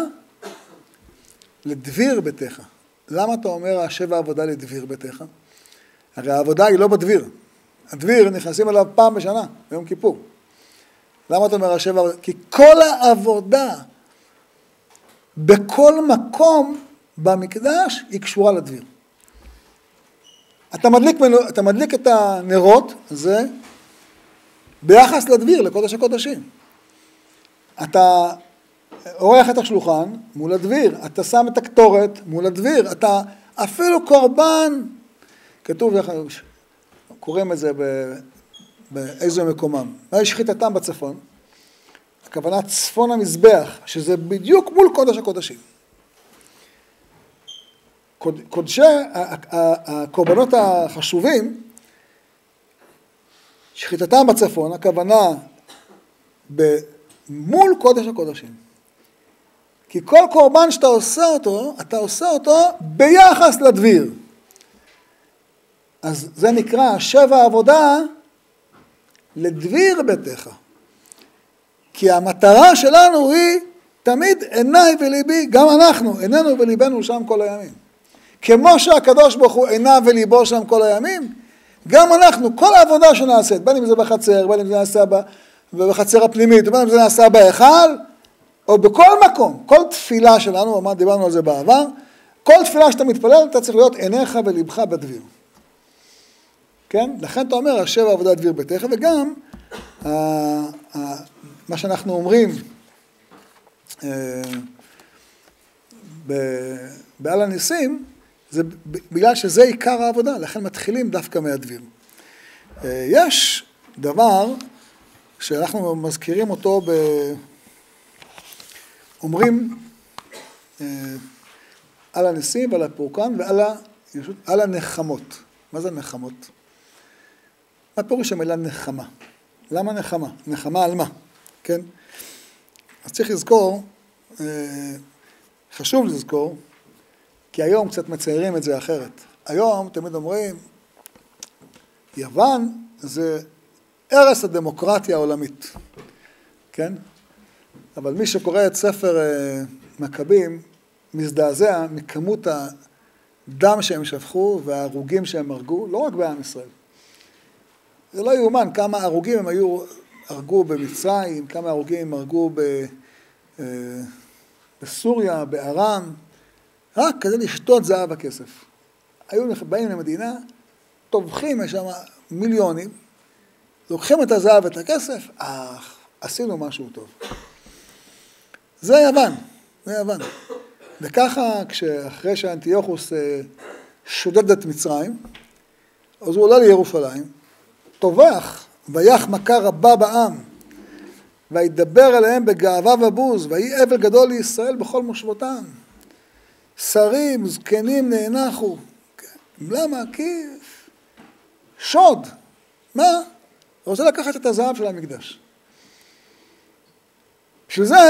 לדביר ביתך. למה אתה אומר השבע עבודה לדביר ביתך? הרי העבודה היא לא בדביר. הדביר נכנסים אליו פעם בשנה, ביום כיפור. למה אתה אומר השבע עבודה? כי כל העבודה בכל מקום במקדש היא קשורה לדביר. אתה מדליק, אתה מדליק את הנרות, זה ביחס לדביר, לקודש הקודשים. אתה עורך את השולחן מול הדביר, אתה שם את הקטורת מול הדביר, אתה אפילו קורבן, כתוב, קוראים את זה באיזו מקומם, מה יש שחיטתם בצפון? הכוונה צפון המזבח, שזה בדיוק מול קודש הקודשים. קודשי, הקורבנות החשובים, שחיטתם בצפון, הכוונה מול קודש הקודשים. כי כל קורבן שאתה עושה אותו, אתה עושה אותו ביחס לדביר. אז זה נקרא שבע עבודה לדביר ביתך. כי המטרה שלנו היא תמיד עיניי וליבי, גם אנחנו, עינינו וליבנו שם כל הימים. כמו שהקדוש ברוך הוא עיניו וליבו שם כל הימים, גם אנחנו, כל העבודה שנעשית, בין אם זה בחצר, בין אם זה נעשה בחצר הפנימית, בין אם זה נעשה בהיכל, או בכל מקום, כל תפילה שלנו, מה דיברנו על זה בעבר, כל תפילה שאתה מתפלל, אתה צריך להיות עיניך ולבך בדביר. כן? לכן אתה אומר, השב עבודת דביר ביתך, וגם מה שאנחנו אומרים בעל הניסים, זה בגלל שזה עיקר העבודה, לכן מתחילים דווקא מהדביר. יש דבר שאנחנו מזכירים אותו, ב... אומרים על הניסים ועל הפורקן ועל ה... על הנחמות. מה זה נחמות? מה פירוש המילה נחמה? למה נחמה? נחמה על מה? כן? אז צריך לזכור, חשוב לזכור, כי היום קצת מציירים את זה אחרת. היום תמיד אומרים, יוון זה ערש הדמוקרטיה העולמית, כן? אבל מי שקורא את ספר מכבים, מזדעזע מכמות הדם שהם שפכו וההרוגים שהם הרגו, לא רק בעם ישראל. זה לא יאומן כמה הרוגים הם היו, הרגו במצרים, כמה הרוגים הם הרגו ב, בסוריה, בארם, רק כדי לשתות זהב הכסף. היו באים למדינה, טובחים, יש שם מיליונים, לוקחים את הזהב ואת הכסף, אך, עשינו משהו טוב. זה יוון, זה יוון. וככה, כשאחרי שאנטיוכוס שודד את מצרים, אז הוא עולה לירושלים, טובח, ויח מכה רבה בעם, וידבר עליהם בגאווה ובוז, ויהי אבל גדול לישראל בכל מושבותם. שרים, זקנים נאנחו. למה? כי שוד. מה? הוא רוצה לקחת את הזהב של המקדש. בשביל זה,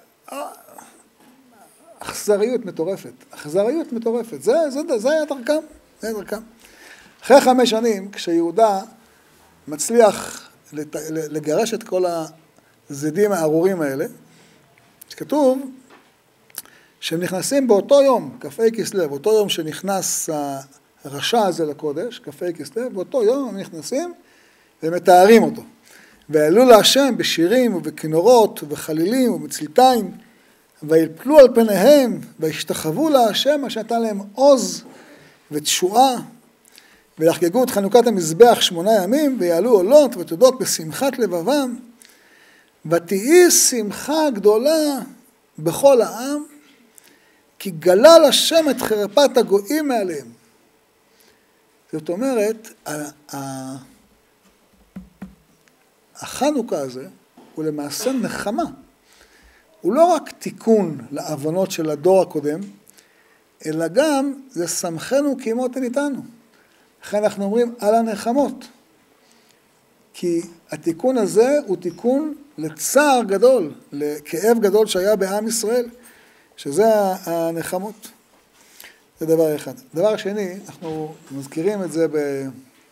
אכזריות מטורפת. אכזריות מטורפת. זה, זה, זה היה דרכם. זה היה דרכם. אחרי חמש שנים, כשיהודה מצליח לגרש את כל הזדים הארורים האלה, כתוב שהם נכנסים באותו יום, כ"ה כסלו, באותו יום שנכנס הרשע הזה לקודש, כ"ה כסלו, באותו יום הם נכנסים ומתארים אותו. ועלו להשם בשירים ובכינורות ובחלילים ובצלתיים, וילפלו על פניהם וישתחוו להשם אשר נתן להם עוז ותשועה, ויחגגו את חנוכת המזבח שמונה ימים, ויעלו עולות ותודות בשמחת לבבם, ותהי שמחה גדולה בכל העם, כי גלל השם את חרפת הגויים מעליהם. זאת אומרת, החנוכה הזה הוא למעשה נחמה. הוא לא רק תיקון לעוונות של הדור הקודם, אלא גם זה שמחנו כי מותן איתנו. לכן אנחנו אומרים על הנחמות. כי התיקון הזה הוא תיקון לצער גדול, לכאב גדול שהיה בעם ישראל, שזה הנחמות. זה דבר אחד. דבר שני, אנחנו מזכירים את זה ב...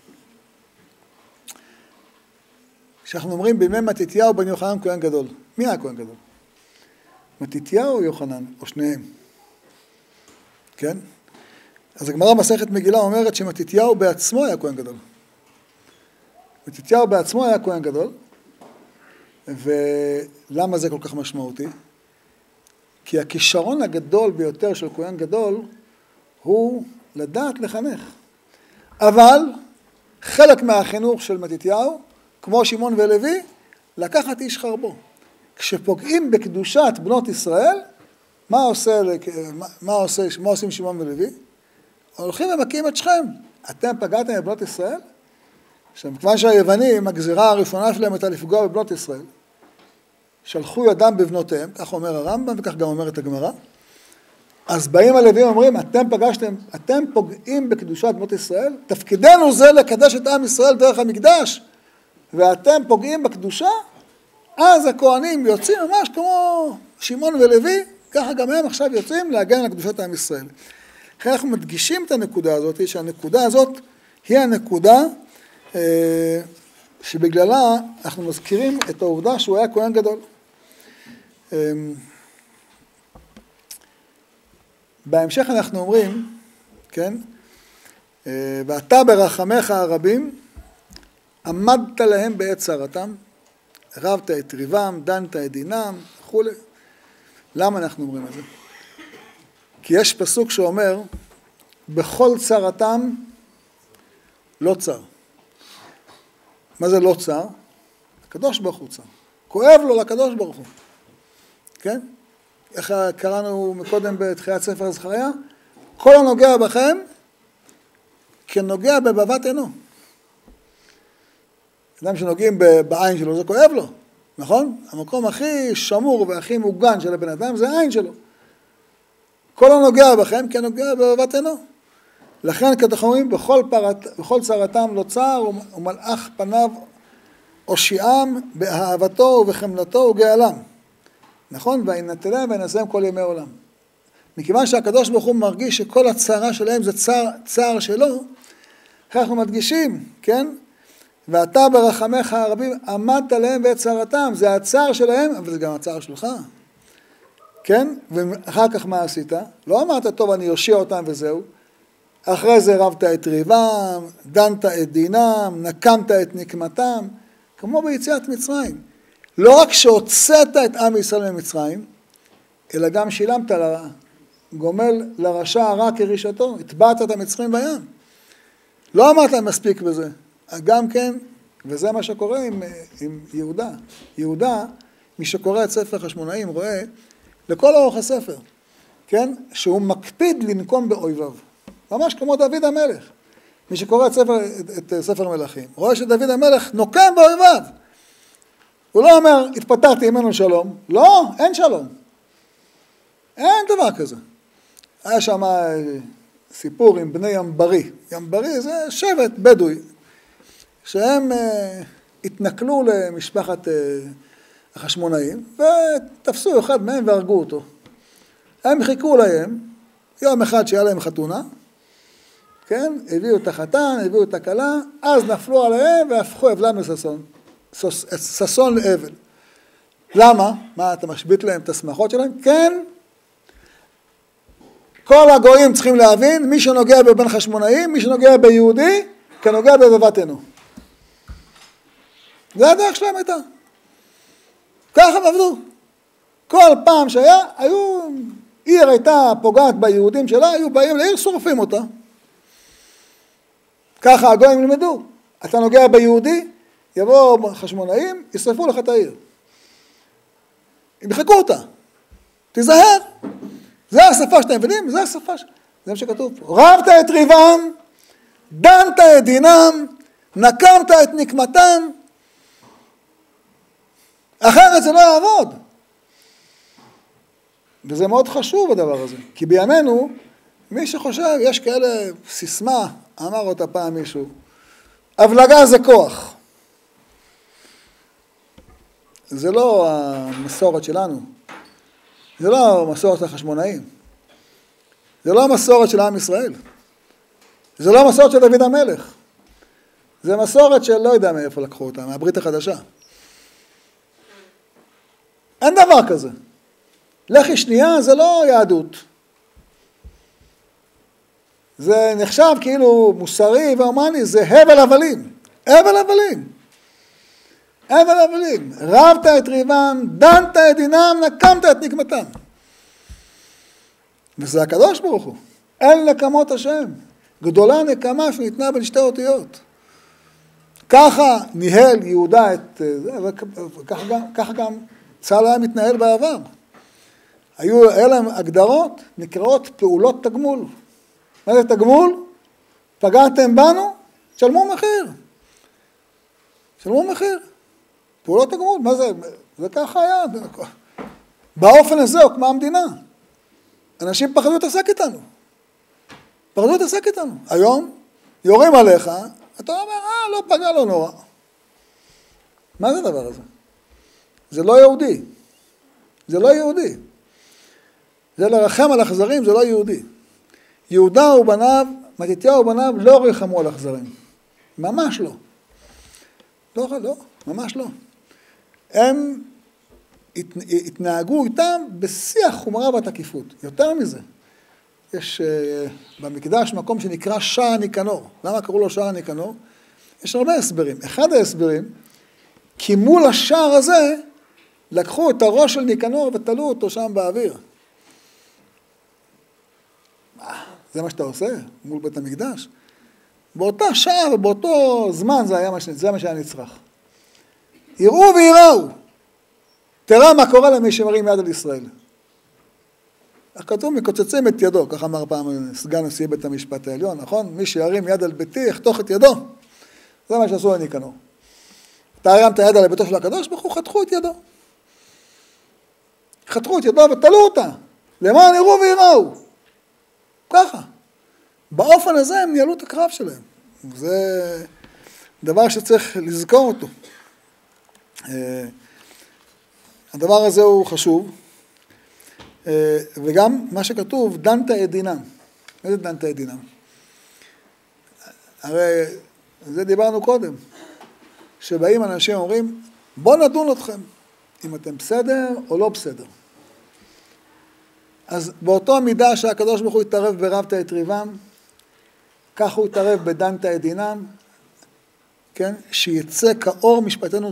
כשאנחנו אומרים בימי מתתיהו בן יוחנן כהן גדול. מי היה כהן גדול? מתתיהו או יוחנן? או שניהם? כן? אז הגמרא מסכת מגילה אומרת שמתתיהו בעצמו היה כהן גדול. מתתיהו בעצמו היה כהן גדול. ולמה זה כל כך משמעותי? כי הכישרון הגדול ביותר של כהן גדול הוא לדעת לחנך. אבל חלק מהחינוך של מתתיהו, כמו שמעון ולוי, לקחת איש חרבו. כשפוגעים בקדושת בנות ישראל, מה עושה, מה עושה, מה עושים שמעון ולוי? הולכים ומכים את שכם. אתם פגעתם בבנות ישראל? כיוון שהיוונים, הגזירה הראשונה שלהם הייתה לפגוע בבנות ישראל. שלחו ידם בבנותיהם, כך אומר הרמב"ם וכך גם אומרת הגמרא. אז באים הלווים ואומרים, אתם פגשתם, אתם פוגעים בקדושת בנות ישראל, תפקידנו זה לקדש את עם ישראל דרך המקדש, ואתם פוגעים בקדושה, אז הכהנים יוצאים ממש כמו שמעון ולוי, ככה גם הם עכשיו יוצאים להגן על קדושת עם ישראל. לכן אנחנו מדגישים את הנקודה הזאת, שהנקודה הזאת היא הנקודה אה, שבגללה אנחנו מזכירים את העובדה שהוא היה כהן גדול. אה, בהמשך אנחנו אומרים, כן, אה, ואתה ברחמך הרבים, עמדת להם בעת צרתם, רבת את ריבם, דנת את דינם, וכו'. למה אנחנו אומרים את זה? כי יש פסוק שאומר, בכל צרתם לא צר. מה זה לא צר? הקדוש ברוך הוא צר. כואב לו לקדוש ברוך הוא. כן? איך קראנו מקודם בתחילת ספר זכריה? כל הנוגע בכם, כנוגע בבבת עינו. אדם שנוגעים בעין שלו, זה כואב לו, נכון? המקום הכי שמור והכי מוגן של הבן אדם זה העין שלו. כל הנוגע בכם, כנוגע בבבת עינו. לכן כתחומים, בכל, פרת, בכל צרתם לא צר, ומלאך פניו הושיעם באהבתו ובחמלתו וגאלם. נכון? וינתלם וינשאם כל ימי עולם. מכיוון שהקדוש ברוך הוא מרגיש שכל הצערה שלהם זה צער, צער שלו, אנחנו מדגישים, כן? ואתה ברחמך הרבים עמדת להם ואת צערתם, זה הצער שלהם, אבל זה גם הצער שלך. כן? ואחר כך מה עשית? לא אמרת, טוב, אני יושיע אותם וזהו. אחרי זה רבת את ריבם, דנת את דינם, נקמת את נקמתם, כמו ביציאת מצרים. לא רק שהוצאת את עם ישראל ממצרים, אלא גם שילמת לגומל לרשע הרע כרישתו, הטבעת את המצרים בים. לא אמרת מספיק בזה. גם כן, וזה מה שקורה עם, עם יהודה. יהודה, מי שקורא את ספר חשמונאים, רואה לכל אורך הספר, כן? שהוא מקפיד לנקום באויביו. ממש כמו דוד המלך. מי שקורא את ספר, את, את ספר מלכים, רואה שדוד המלך נוקם באויביו. הוא לא אומר, התפטרתי ממנו שלום. לא, אין שלום. אין דבר כזה. היה שם סיפור עם בני ימברי. ימברי זה שבט בדואי, שהם uh, התנכלו למשפחת uh, החשמונאים, ותפסו אחד מהם והרגו אותו. הם חיכו להם, יום אחד שהיה להם חתונה, כן? הביאו את החתן, הביאו את הכלה, אז נפלו עליהם והפכו אבלם לששון. ששון לאבל. למה? מה, אתה משבית להם את השמחות שלהם? כן. כל הגויים צריכים להבין, מי שנוגע בבן חשמונאים, מי שנוגע ביהודי, כנוגע בבבת עינו. זה הדרך שלהם הייתה. ככה הם עבדו. כל פעם שהיה, היו, עיר הייתה פוגעת ביהודים שלה, היו באים לעיר, שורפים אותה. ככה הגויים לימדו. אתה נוגע ביהודי, יבואו חשמונאים, ישרפו לך את העיר. הם יחקו אותה. תיזהר. זה השפה שאתם מבינים? זה השפה ש... זה מה שכתוב פה. רבת את ריבם, דנת את דינם, נקמת את נקמתם. אחרת זה לא יעבוד. וזה מאוד חשוב הדבר הזה. כי בימינו, מי שחושב, יש כאלה סיסמה, אמר אותה פעם מישהו, הבלגה זה כוח. זה לא המסורת שלנו. זה לא המסורת החשמונאים. זה לא המסורת של עם ישראל. זה לא המסורת של דוד המלך. זה מסורת של לא יודע מאיפה לקחו אותה, מהברית החדשה. אין דבר כזה. לחי שנייה זה לא יהדות. זה נחשב כאילו מוסרי והומני, זה הבל הבלים. הבל הבלים. הבל הבלים. רבת את ריבם, דנת את דינם, נקמת את נקמתם. וזה הקדוש ברוך הוא. אין נקמות השם. גדולה נקמה שניתנה בין שתי אותיות. ככה ניהל יהודה את זה, וככה גם, ככה גם צה"ל היה מתנהל בעבר. היו, היה להם הגדרות, נקראות פעולות תגמול. מה זה תגמול? פגעתם בנו, שלמו מחיר. שלמו מחיר. פעולות תגמול, מה זה? זה ככה היה. באופן הזה הוקמה המדינה. אנשים פחדו להתעסק איתנו. פחדו להתעסק איתנו. היום, יורים עליך, אתה אומר, אה, לא פגע, לא נורא. מה זה הדבר הזה? זה לא יהודי. זה לא יהודי. זה לרחם על אכזרים, זה לא יהודי. יהודה ובניו, מתתיהו ובניו לא רחמו על אכזרים. ממש לא. לא, לא, ממש לא. הם התנהגו איתם בשיח חומרה והתקיפות. יותר מזה. יש uh, במקדש מקום שנקרא שער ניקנור. למה קראו לו שער ניקנור? יש הרבה הסברים. אחד ההסברים, כי מול השער הזה לקחו את הראש של ניקנור ותלו אותו שם באוויר. זה מה שאתה עושה מול בית המקדש? באותה שעה ובאותו זמן זה היה מה, זה מה שהיה נצרך. יראו ויראו. תראה מה קורה למי שמרים יד על ישראל. כתוב מקוצצים את ידו, כך אמר פעם סגן נשיא בית המשפט העליון, נכון? מי שירים יד על ביתי יחתוך את ידו. זה מה שעשו לניקנור. אתה הרמת יד על ביתו של הקדוש ברוך הוא, חתכו את ידו. חתכו את ידו ותלו אותה. למען יראו ויראו. ככה. באופן הזה הם ניהלו את הקרב שלהם. זה דבר שצריך לזכור אותו. הדבר הזה הוא חשוב. וגם מה שכתוב, דנת את דינם. איזה דנת את דינם? הרי זה דיברנו קודם. שבאים אנשים אומרים, בוא נדון אתכם, אם אתם בסדר או לא בסדר. אז באותו מידה שהקדוש ברוך הוא יתערב ברבת את ריבם, כך הוא יתערב בדנת את דינם, כן? שיצא כאור משפטנו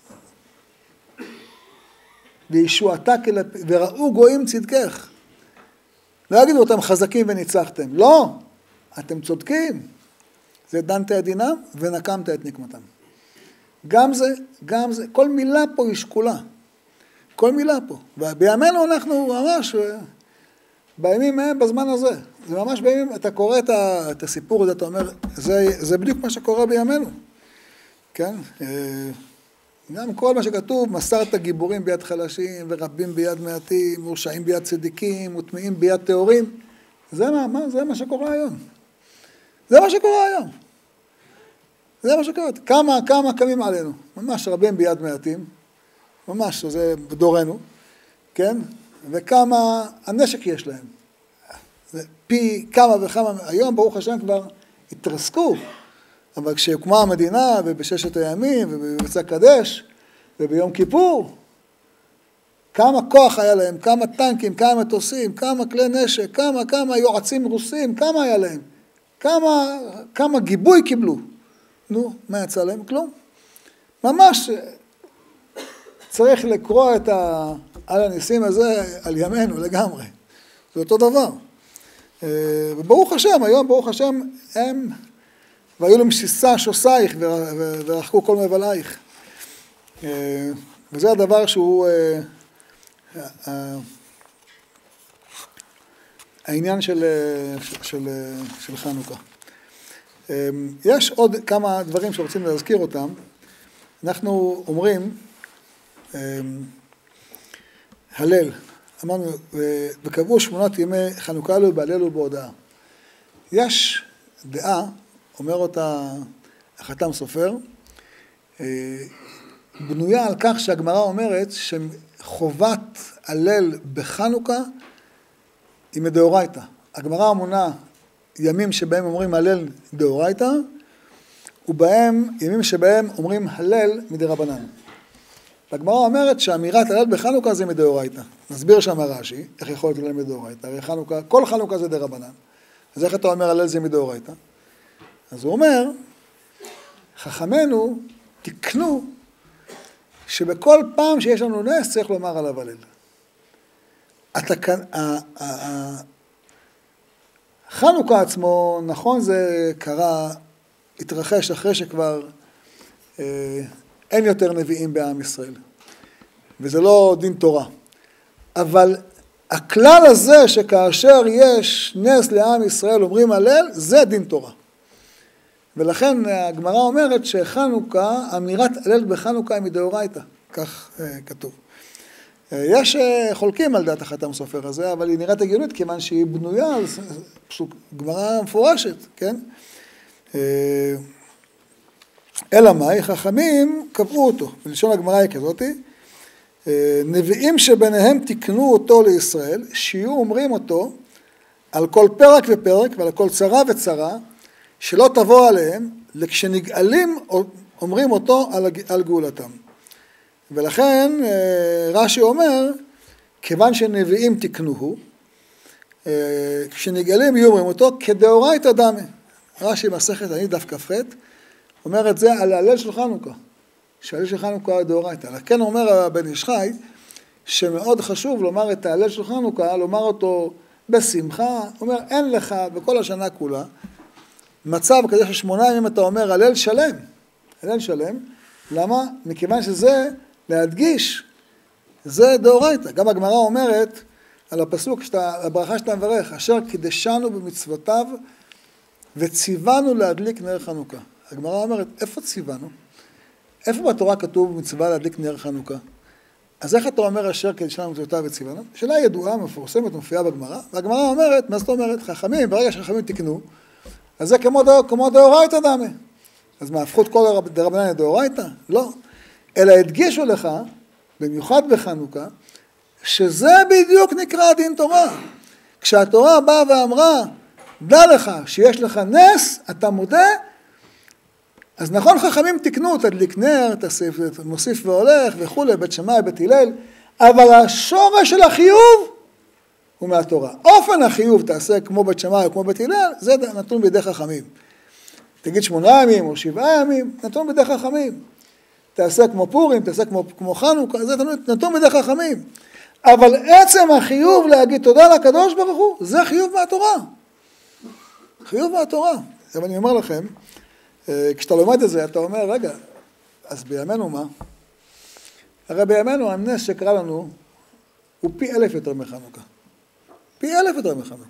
וישועתה כלפי, וראו גויים צדקך. לא יגידו אותם חזקים וניצחתם. לא, אתם צודקים. זה דנת את דינם ונקמת את נקמתם. גם זה, גם זה, כל מילה פה היא שקולה. כל מילה פה. ובימינו אנחנו ממש, בימים מהם בזמן הזה. זה ממש בימים, אתה קורא את, ה, את הסיפור הזה, אתה אומר, זה, זה בדיוק מה שקורה בימינו. כן? גם כל מה שכתוב, מסרת גיבורים ביד חלשים, ורבים ביד מעטים, מורשעים ביד צדיקים, וטמאים ביד טהורים. זה מה, מה, זה מה שקורה היום. זה מה שקורה היום. זה מה שקורה. כמה, כמה קמים עלינו. ממש רבים ביד מעטים. ממש, זה בדורנו. כן? וכמה הנשק יש להם. זה פי כמה וכמה. היום, ברוך השם, כבר התרסקו. אבל כשהוקמה המדינה, ובששת הימים, ובבצע קדש, וביום כיפור, כמה כוח היה להם, כמה טנקים, כמה מטוסים, כמה כלי נשק, כמה, כמה יועצים רוסים, כמה היה להם, כמה, כמה גיבוי קיבלו. נו, מה יצא להם? כלום. ממש צריך לקרוא את ה... על הניסים הזה, על ימינו לגמרי. זה אותו דבר. וברוך השם, היום ברוך השם, הם... והיו להם שיסה שוסייך ורחקו כל מבלייך. וזה הדבר שהוא העניין של, של, של חנוכה. יש עוד כמה דברים שרוצים להזכיר אותם. אנחנו אומרים הלל, אמרנו, וקבעו שמונת ימי חנוכה לו בהלל ובהודעה. יש דעה, אומר אותה החתם סופר, בנויה על כך שהגמרא אומרת שחובת הלל בחנוכה היא מדאורייתא. הגמרא מונה ימים שבהם אומרים הלל דאורייתא, ובהם ימים שבהם אומרים הלל מדרבנן. הגמרא אומרת שאמירת הלל בחנוכה זה מדאורייתא. נסביר שם רש"י, איך יכול להיות הלל מדאורייתא. הרי חנוכה, כל חנוכה זה דרבנן. אז איך אתה אומר הלל זה מדאורייתא? אז הוא אומר, חכמינו תקנו שבכל פעם שיש לנו נס צריך לומר עליו הלל. חנוכה עצמו, נכון זה קרה, התרחש אחרי שכבר אה, אין יותר נביאים בעם ישראל. וזה לא דין תורה. אבל הכלל הזה שכאשר יש נס לעם ישראל אומרים הלל, זה דין תורה. ולכן הגמרא אומרת שחנוכה, אמירת הלל בחנוכה היא מדאורייתא, כך אה, כתוב. אה, יש אה, חולקים על דעת החתם סופר הזה, אבל היא נראית הגיונית, כיוון שהיא בנויה על פסוק, גמרא מפורשת, כן? אה, אלא מה, חכמים קבעו אותו, בלשון הגמרא היא כזאת, אה, נביאים שביניהם תקנו אותו לישראל, שיהיו אומרים אותו על כל פרק ופרק ועל כל צרה וצרה, שלא תבוא עליהם, לכשנגאלים אומרים אותו על, על גאולתם. ולכן רש"י אומר, כיוון שנביאים תקנוהו, כשנגאלים יהיו אומרים אותו כדאורייתא דמי. רש"י מסכת, אני דף כ"ח, אומר את זה על ההלל של חנוכה. שההלל של חנוכה דאורייתא. לכן אומר הבן איש חי, שמאוד חשוב לומר את ההלל של חנוכה, לומר אותו בשמחה, הוא אומר, אין לך בכל השנה כולה, מצב כזה ששמונה ימים אתה אומר הלל שלם, הלל שלם, למה? מכיוון שזה להדגיש, זה דאורייתא. גם הגמרא אומרת על הפסוק, שאתה, הברכה שאתה מברך, אשר קידשנו במצוותיו וציוונו להדליק נר חנוכה. הגמרא אומרת, איפה ציוונו? איפה בתורה כתוב מצווה להדליק נר חנוכה? אז איך אתה אומר אשר קידשנו במצוותיו וציוונו? שאלה ידועה, מפורסמת, מופיעה בגמרא, והגמרא אומרת, מה זאת אומרת? חכמים, ברגע שחכמים תקנו, אז זה כמו, דא, כמו דאורייתא דמי. אז מה, הפכו את כל דרבנן לדאורייתא? לא. אלא הדגישו לך, במיוחד בחנוכה, שזה בדיוק נקרא דין תורה. כשהתורה באה ואמרה, דע לך שיש לך נס, אתה מודה, אז נכון חכמים תקנו, תדליק נר, תוסיף, מוסיף והולך וכו', בית שמאי, בית הלל, אבל השורש של החיוב הוא מהתורה. אופן החיוב תעשה כמו בית שמאי או כמו בית הלל, זה נתון בידי חכמים. תגיד שמונה ימים או שבעה ימים, נתון בידי חכמים. תעשה כמו פורים, תעשה כמו, כמו חנוכה, זה נתון בידי חכמים. אבל עצם החיוב להגיד תודה לקדוש ברוך הוא, זה חיוב מהתורה. חיוב מהתורה. אבל אני אומר לכם, כשאתה לומד את זה, אתה אומר, רגע, אז בימינו מה? הרי בימינו הנס שקרה לנו הוא פי אלף יותר מחנוכה. פי אלף יותר מחנוכה.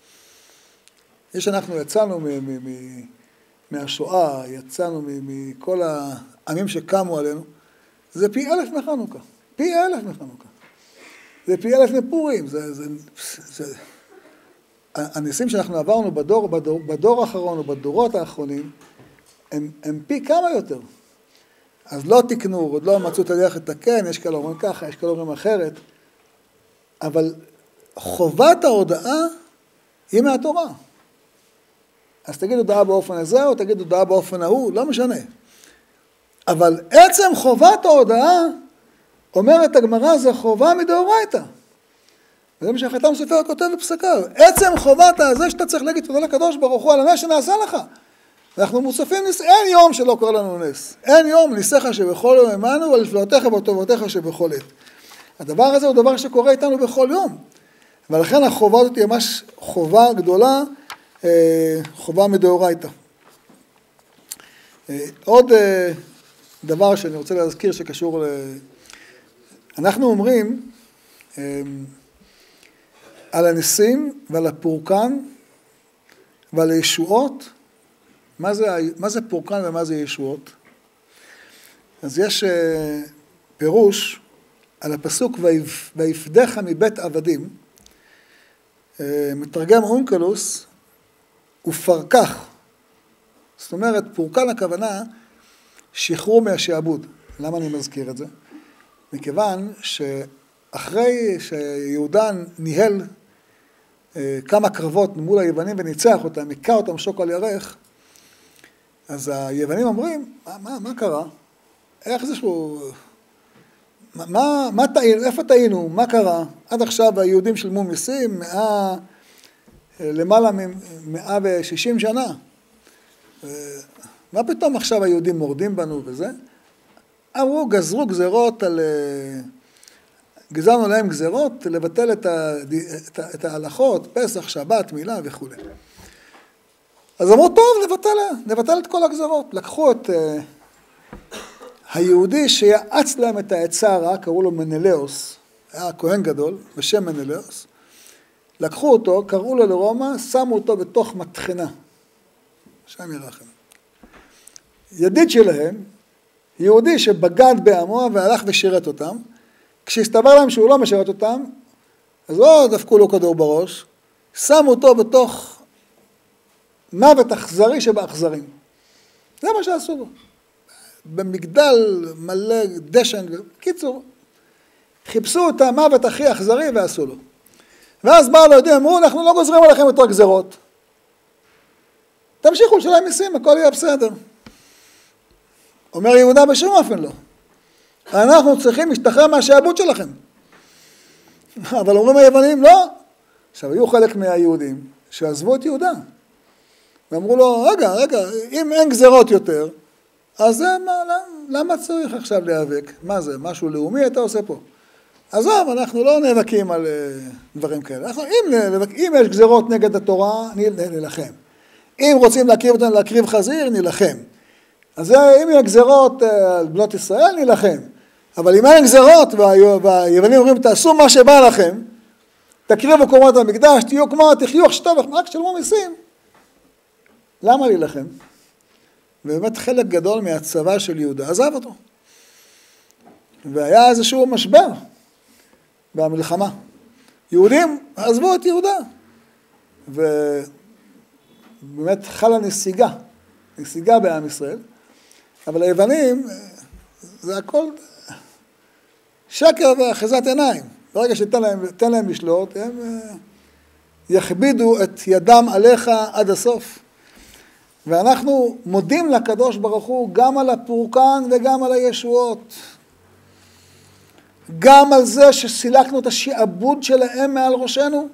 יש שאנחנו יצאנו מ- מ- מ- מהשואה, יצאנו מ- מכל העמים שקמו עלינו, זה פי אלף מחנוכה. פי אלף מחנוכה. זה פי אלף מפורים. זה, זה, זה... הניסים שאנחנו עברנו בדור, בדור, בדור האחרון או בדורות האחרונים, הם, הם פי כמה יותר. אז לא תקנו, עוד לא מצאו את הדרך לתקן, יש כאלה אומרים ככה, יש כאלה אומרים אחרת, אבל חובת ההודעה היא מהתורה. אז תגיד הודעה באופן הזה, או תגיד הודעה באופן ההוא, לא משנה. אבל עצם חובת ההודעה, אומרת הגמרא, זה חובה מדאורייתא. וזה מה שהחתם סופר כותב בפסקיו. עצם חובת הזה שאתה צריך להגיד תודה לקדוש ברוך הוא על הנס שנעשה לך. אנחנו מוספים נס, אין יום שלא קורה לנו נס. אין יום ניסך שבכל יום אמנו, ולפלאותיך וטובותיך שבכל עת. הדבר הזה הוא דבר שקורה איתנו בכל יום. ולכן החובה הזאת היא ממש חובה גדולה, חובה מדאורייתא. עוד דבר שאני רוצה להזכיר שקשור ל... אנחנו אומרים על הניסים ועל הפורקן ועל הישועות, מה זה, מה זה פורקן ומה זה ישועות? אז יש פירוש על הפסוק ויפדך מבית עבדים, מתרגם אונקלוס, ופרקח. זאת אומרת, פורקן הכוונה שחרור מהשעבוד. למה אני מזכיר את זה? מכיוון שאחרי שיהודה ניהל כמה קרבות מול היוונים וניצח אותם, היכה אותם שוק על ירך, אז היוונים אומרים, מה, מה, מה קרה? איך זה שהוא... מה, מה, מה טעינו? איפה טעינו? מה קרה? עד עכשיו היהודים שלמו מיסים, מאה, למעלה מ-מאה ושישים שנה. מה פתאום עכשיו היהודים מורדים בנו וזה? אמרו, גזרו גזרות על... גזרנו להם גזרות לבטל את, ה, את, ה, את ההלכות, פסח, שבת, מילה וכו'. אז אמרו, טוב, נבטל, נבטל את כל הגזרות. לקחו את uh, היהודי שיעץ להם את העצה הרע, קראו לו מנלאוס, היה כהן גדול, בשם מנלאוס. לקחו אותו, קראו לו לרומא, שמו אותו בתוך מטחנה. שם ירחם. ידיד שלהם, יהודי שבגד בעמו והלך ושירת אותם, כשהסתבר להם שהוא לא משרת אותם, אז לא דפקו לו כדור בראש, שמו אותו בתוך מוות אכזרי שבאכזרים. זה מה שעשו לו. במגדל מלא דשן, קיצור, חיפשו את המוות הכי אכזרי ועשו לו. ואז באו ליהודים, אמרו, אנחנו לא גוזרים עליכם יותר גזרות. תמשיכו לשלם מיסים, הכל יהיה בסדר. אומר יהודה בשום אופן לא. אנחנו צריכים להשתחרר מהשעבוד שלכם. אבל אומרים היוונים, לא. עכשיו, היו חלק מהיהודים שעזבו את יהודה. ואמרו לו, רגע, רגע, אם אין גזרות יותר, אז זה, מה, למה צריך עכשיו להיאבק? מה זה, משהו לאומי אתה עושה פה? עזוב, אנחנו לא נאבקים על דברים כאלה. אנחנו, אם, אם יש גזירות נגד התורה, נלחם. אם רוצים להקריב אותנו להקריב חזיר, נלחם. אז אם יש גזירות על בנות ישראל, נלחם. אבל אם אין גזירות, והיוונים אומרים, תעשו מה שבא לכם, תקריבו קומות המקדש, תהיו כמו, תחיו איך שטוב, רק שלמו מיסים. למה להילחם? ובאמת חלק גדול מהצבא של יהודה עזב אותו. והיה איזשהו משבר במלחמה. יהודים עזבו את יהודה. ובאמת חלה נסיגה, נסיגה בעם ישראל. אבל היוונים, זה הכל שקר ואחיזת עיניים. ברגע שתן להם, תן להם לשלוט, הם יכבידו את ידם עליך עד הסוף. ואנחנו מודים לקדוש ברוך הוא גם על הפורקן וגם על הישועות. גם על זה שסילקנו את השעבוד שלהם מעל ראשנו,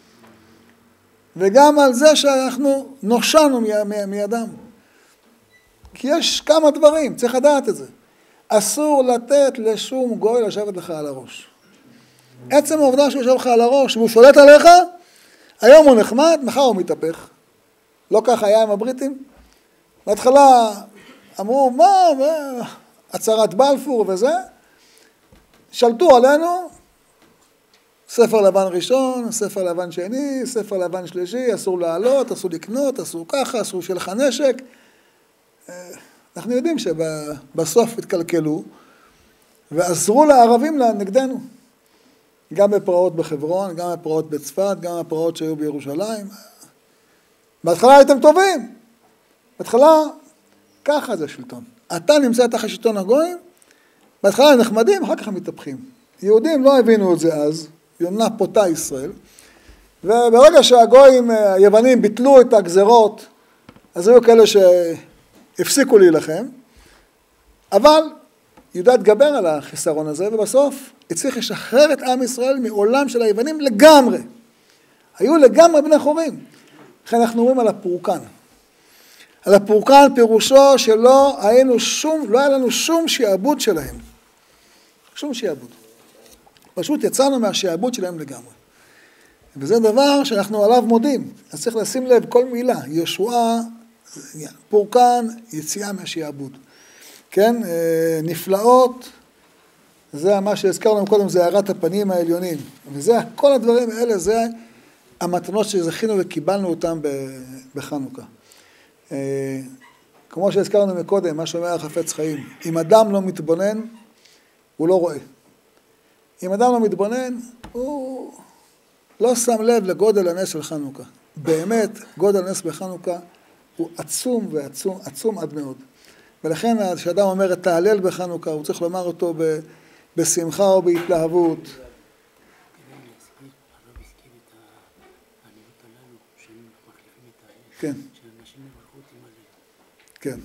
וגם על זה שאנחנו נושענו מידם. כי יש כמה דברים, צריך לדעת את זה. אסור לתת לשום גוי לשבת לך על הראש. עצם העובדה שהוא יושב לך על הראש והוא שולט עליך, היום הוא נחמד, מחר הוא מתהפך. לא ככה היה עם הבריטים. בהתחלה אמרו, מה, הצהרת בלפור וזה, שלטו עלינו, ספר לבן ראשון, ספר לבן שני, ספר לבן שלישי, אסור לעלות, אסור לקנות, אסור ככה, אסור שיהיה לך נשק. אנחנו יודעים שבסוף התקלקלו, ועזרו לערבים נגדנו. גם בפרעות בחברון, גם בפרעות בצפת, גם בפרעות שהיו בירושלים. בהתחלה הייתם טובים. בהתחלה, ככה זה שלטון. אתה נמצא תחת שלטון הגויים, בהתחלה הם נחמדים, אחר כך הם מתהפכים. יהודים לא הבינו את זה אז, יונה פותה ישראל, וברגע שהגויים, היוונים, ביטלו את הגזרות, אז היו כאלה שהפסיקו להילחם, אבל יהודה התגבר על החיסרון הזה, ובסוף הצליח לשחרר את עם ישראל מעולם של היוונים לגמרי. היו לגמרי בני חורים. לכן אנחנו אומרים על הפורקן. על הפורקן פירושו שלא היינו שום, לא היה לנו שום שיעבוד שלהם. שום שיעבוד. פשוט יצאנו מהשיעבוד שלהם לגמרי. וזה דבר שאנחנו עליו מודים. אז צריך לשים לב כל מילה. ישועה, פורקן, יציאה מהשיעבוד. כן, נפלאות, זה מה שהזכרנו קודם, זה הערת הפנים העליונים. וזה, כל הדברים האלה, זה המתנות שזכינו וקיבלנו אותם בחנוכה. כמו שהזכרנו מקודם, מה שאומר החפץ חיים, אם אדם לא מתבונן, הוא לא רואה. אם אדם לא מתבונן, הוא לא שם לב לגודל הנס של חנוכה. באמת, גודל הנס בחנוכה הוא עצום ועצום, עצום עד מאוד. ולכן כשאדם אומר את ההלל בחנוכה, הוא צריך לומר אותו בשמחה או בהתלהבות. כן. כן.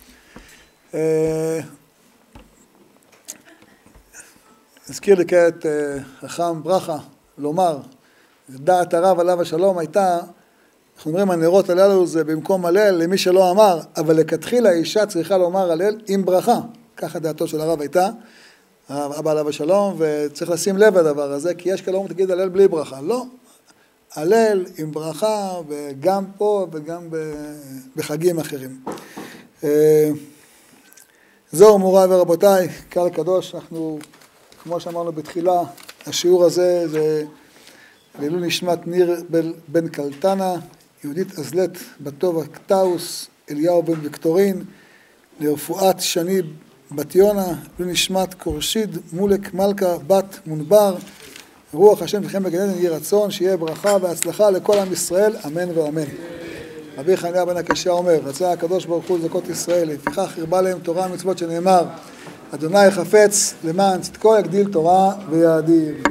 הזכיר לי כעת חכם ברכה לומר, דעת הרב עליו השלום הייתה, אנחנו אומרים הנרות הללו זה במקום הלל למי שלא אמר, אבל לכתחילה האישה צריכה לומר הלל עם ברכה, ככה דעתו של הרב הייתה, אבא עליו השלום, וצריך לשים לב לדבר הזה, כי יש כאלה אומרים תגיד הלל בלי ברכה, לא, הלל עם ברכה, וגם פה וגם בחגים אחרים. זהו מוריי ורבותיי, קהל קדוש, אנחנו, כמו שאמרנו בתחילה, השיעור הזה זה לעילוי נשמת ניר בן קלטנה, יהודית אזלט בטוב הקטאוס, אליהו בן ויקטורין, לרפואת שני בת יונה, לעילוי נשמת קורשיד מולק מלכה בת מונבר, רוח השם לכם בגן עדן יהי רצון, שיהיה ברכה והצלחה לכל עם ישראל, אמן ואמן. רבי חנינא בן הקשיא אומר, רצה הקדוש ברוך הוא לזכות ישראל, לפיכך הרבה להם תורה ומצוות שנאמר, אדוני חפץ למען צדקו יגדיל תורה ויאדיר.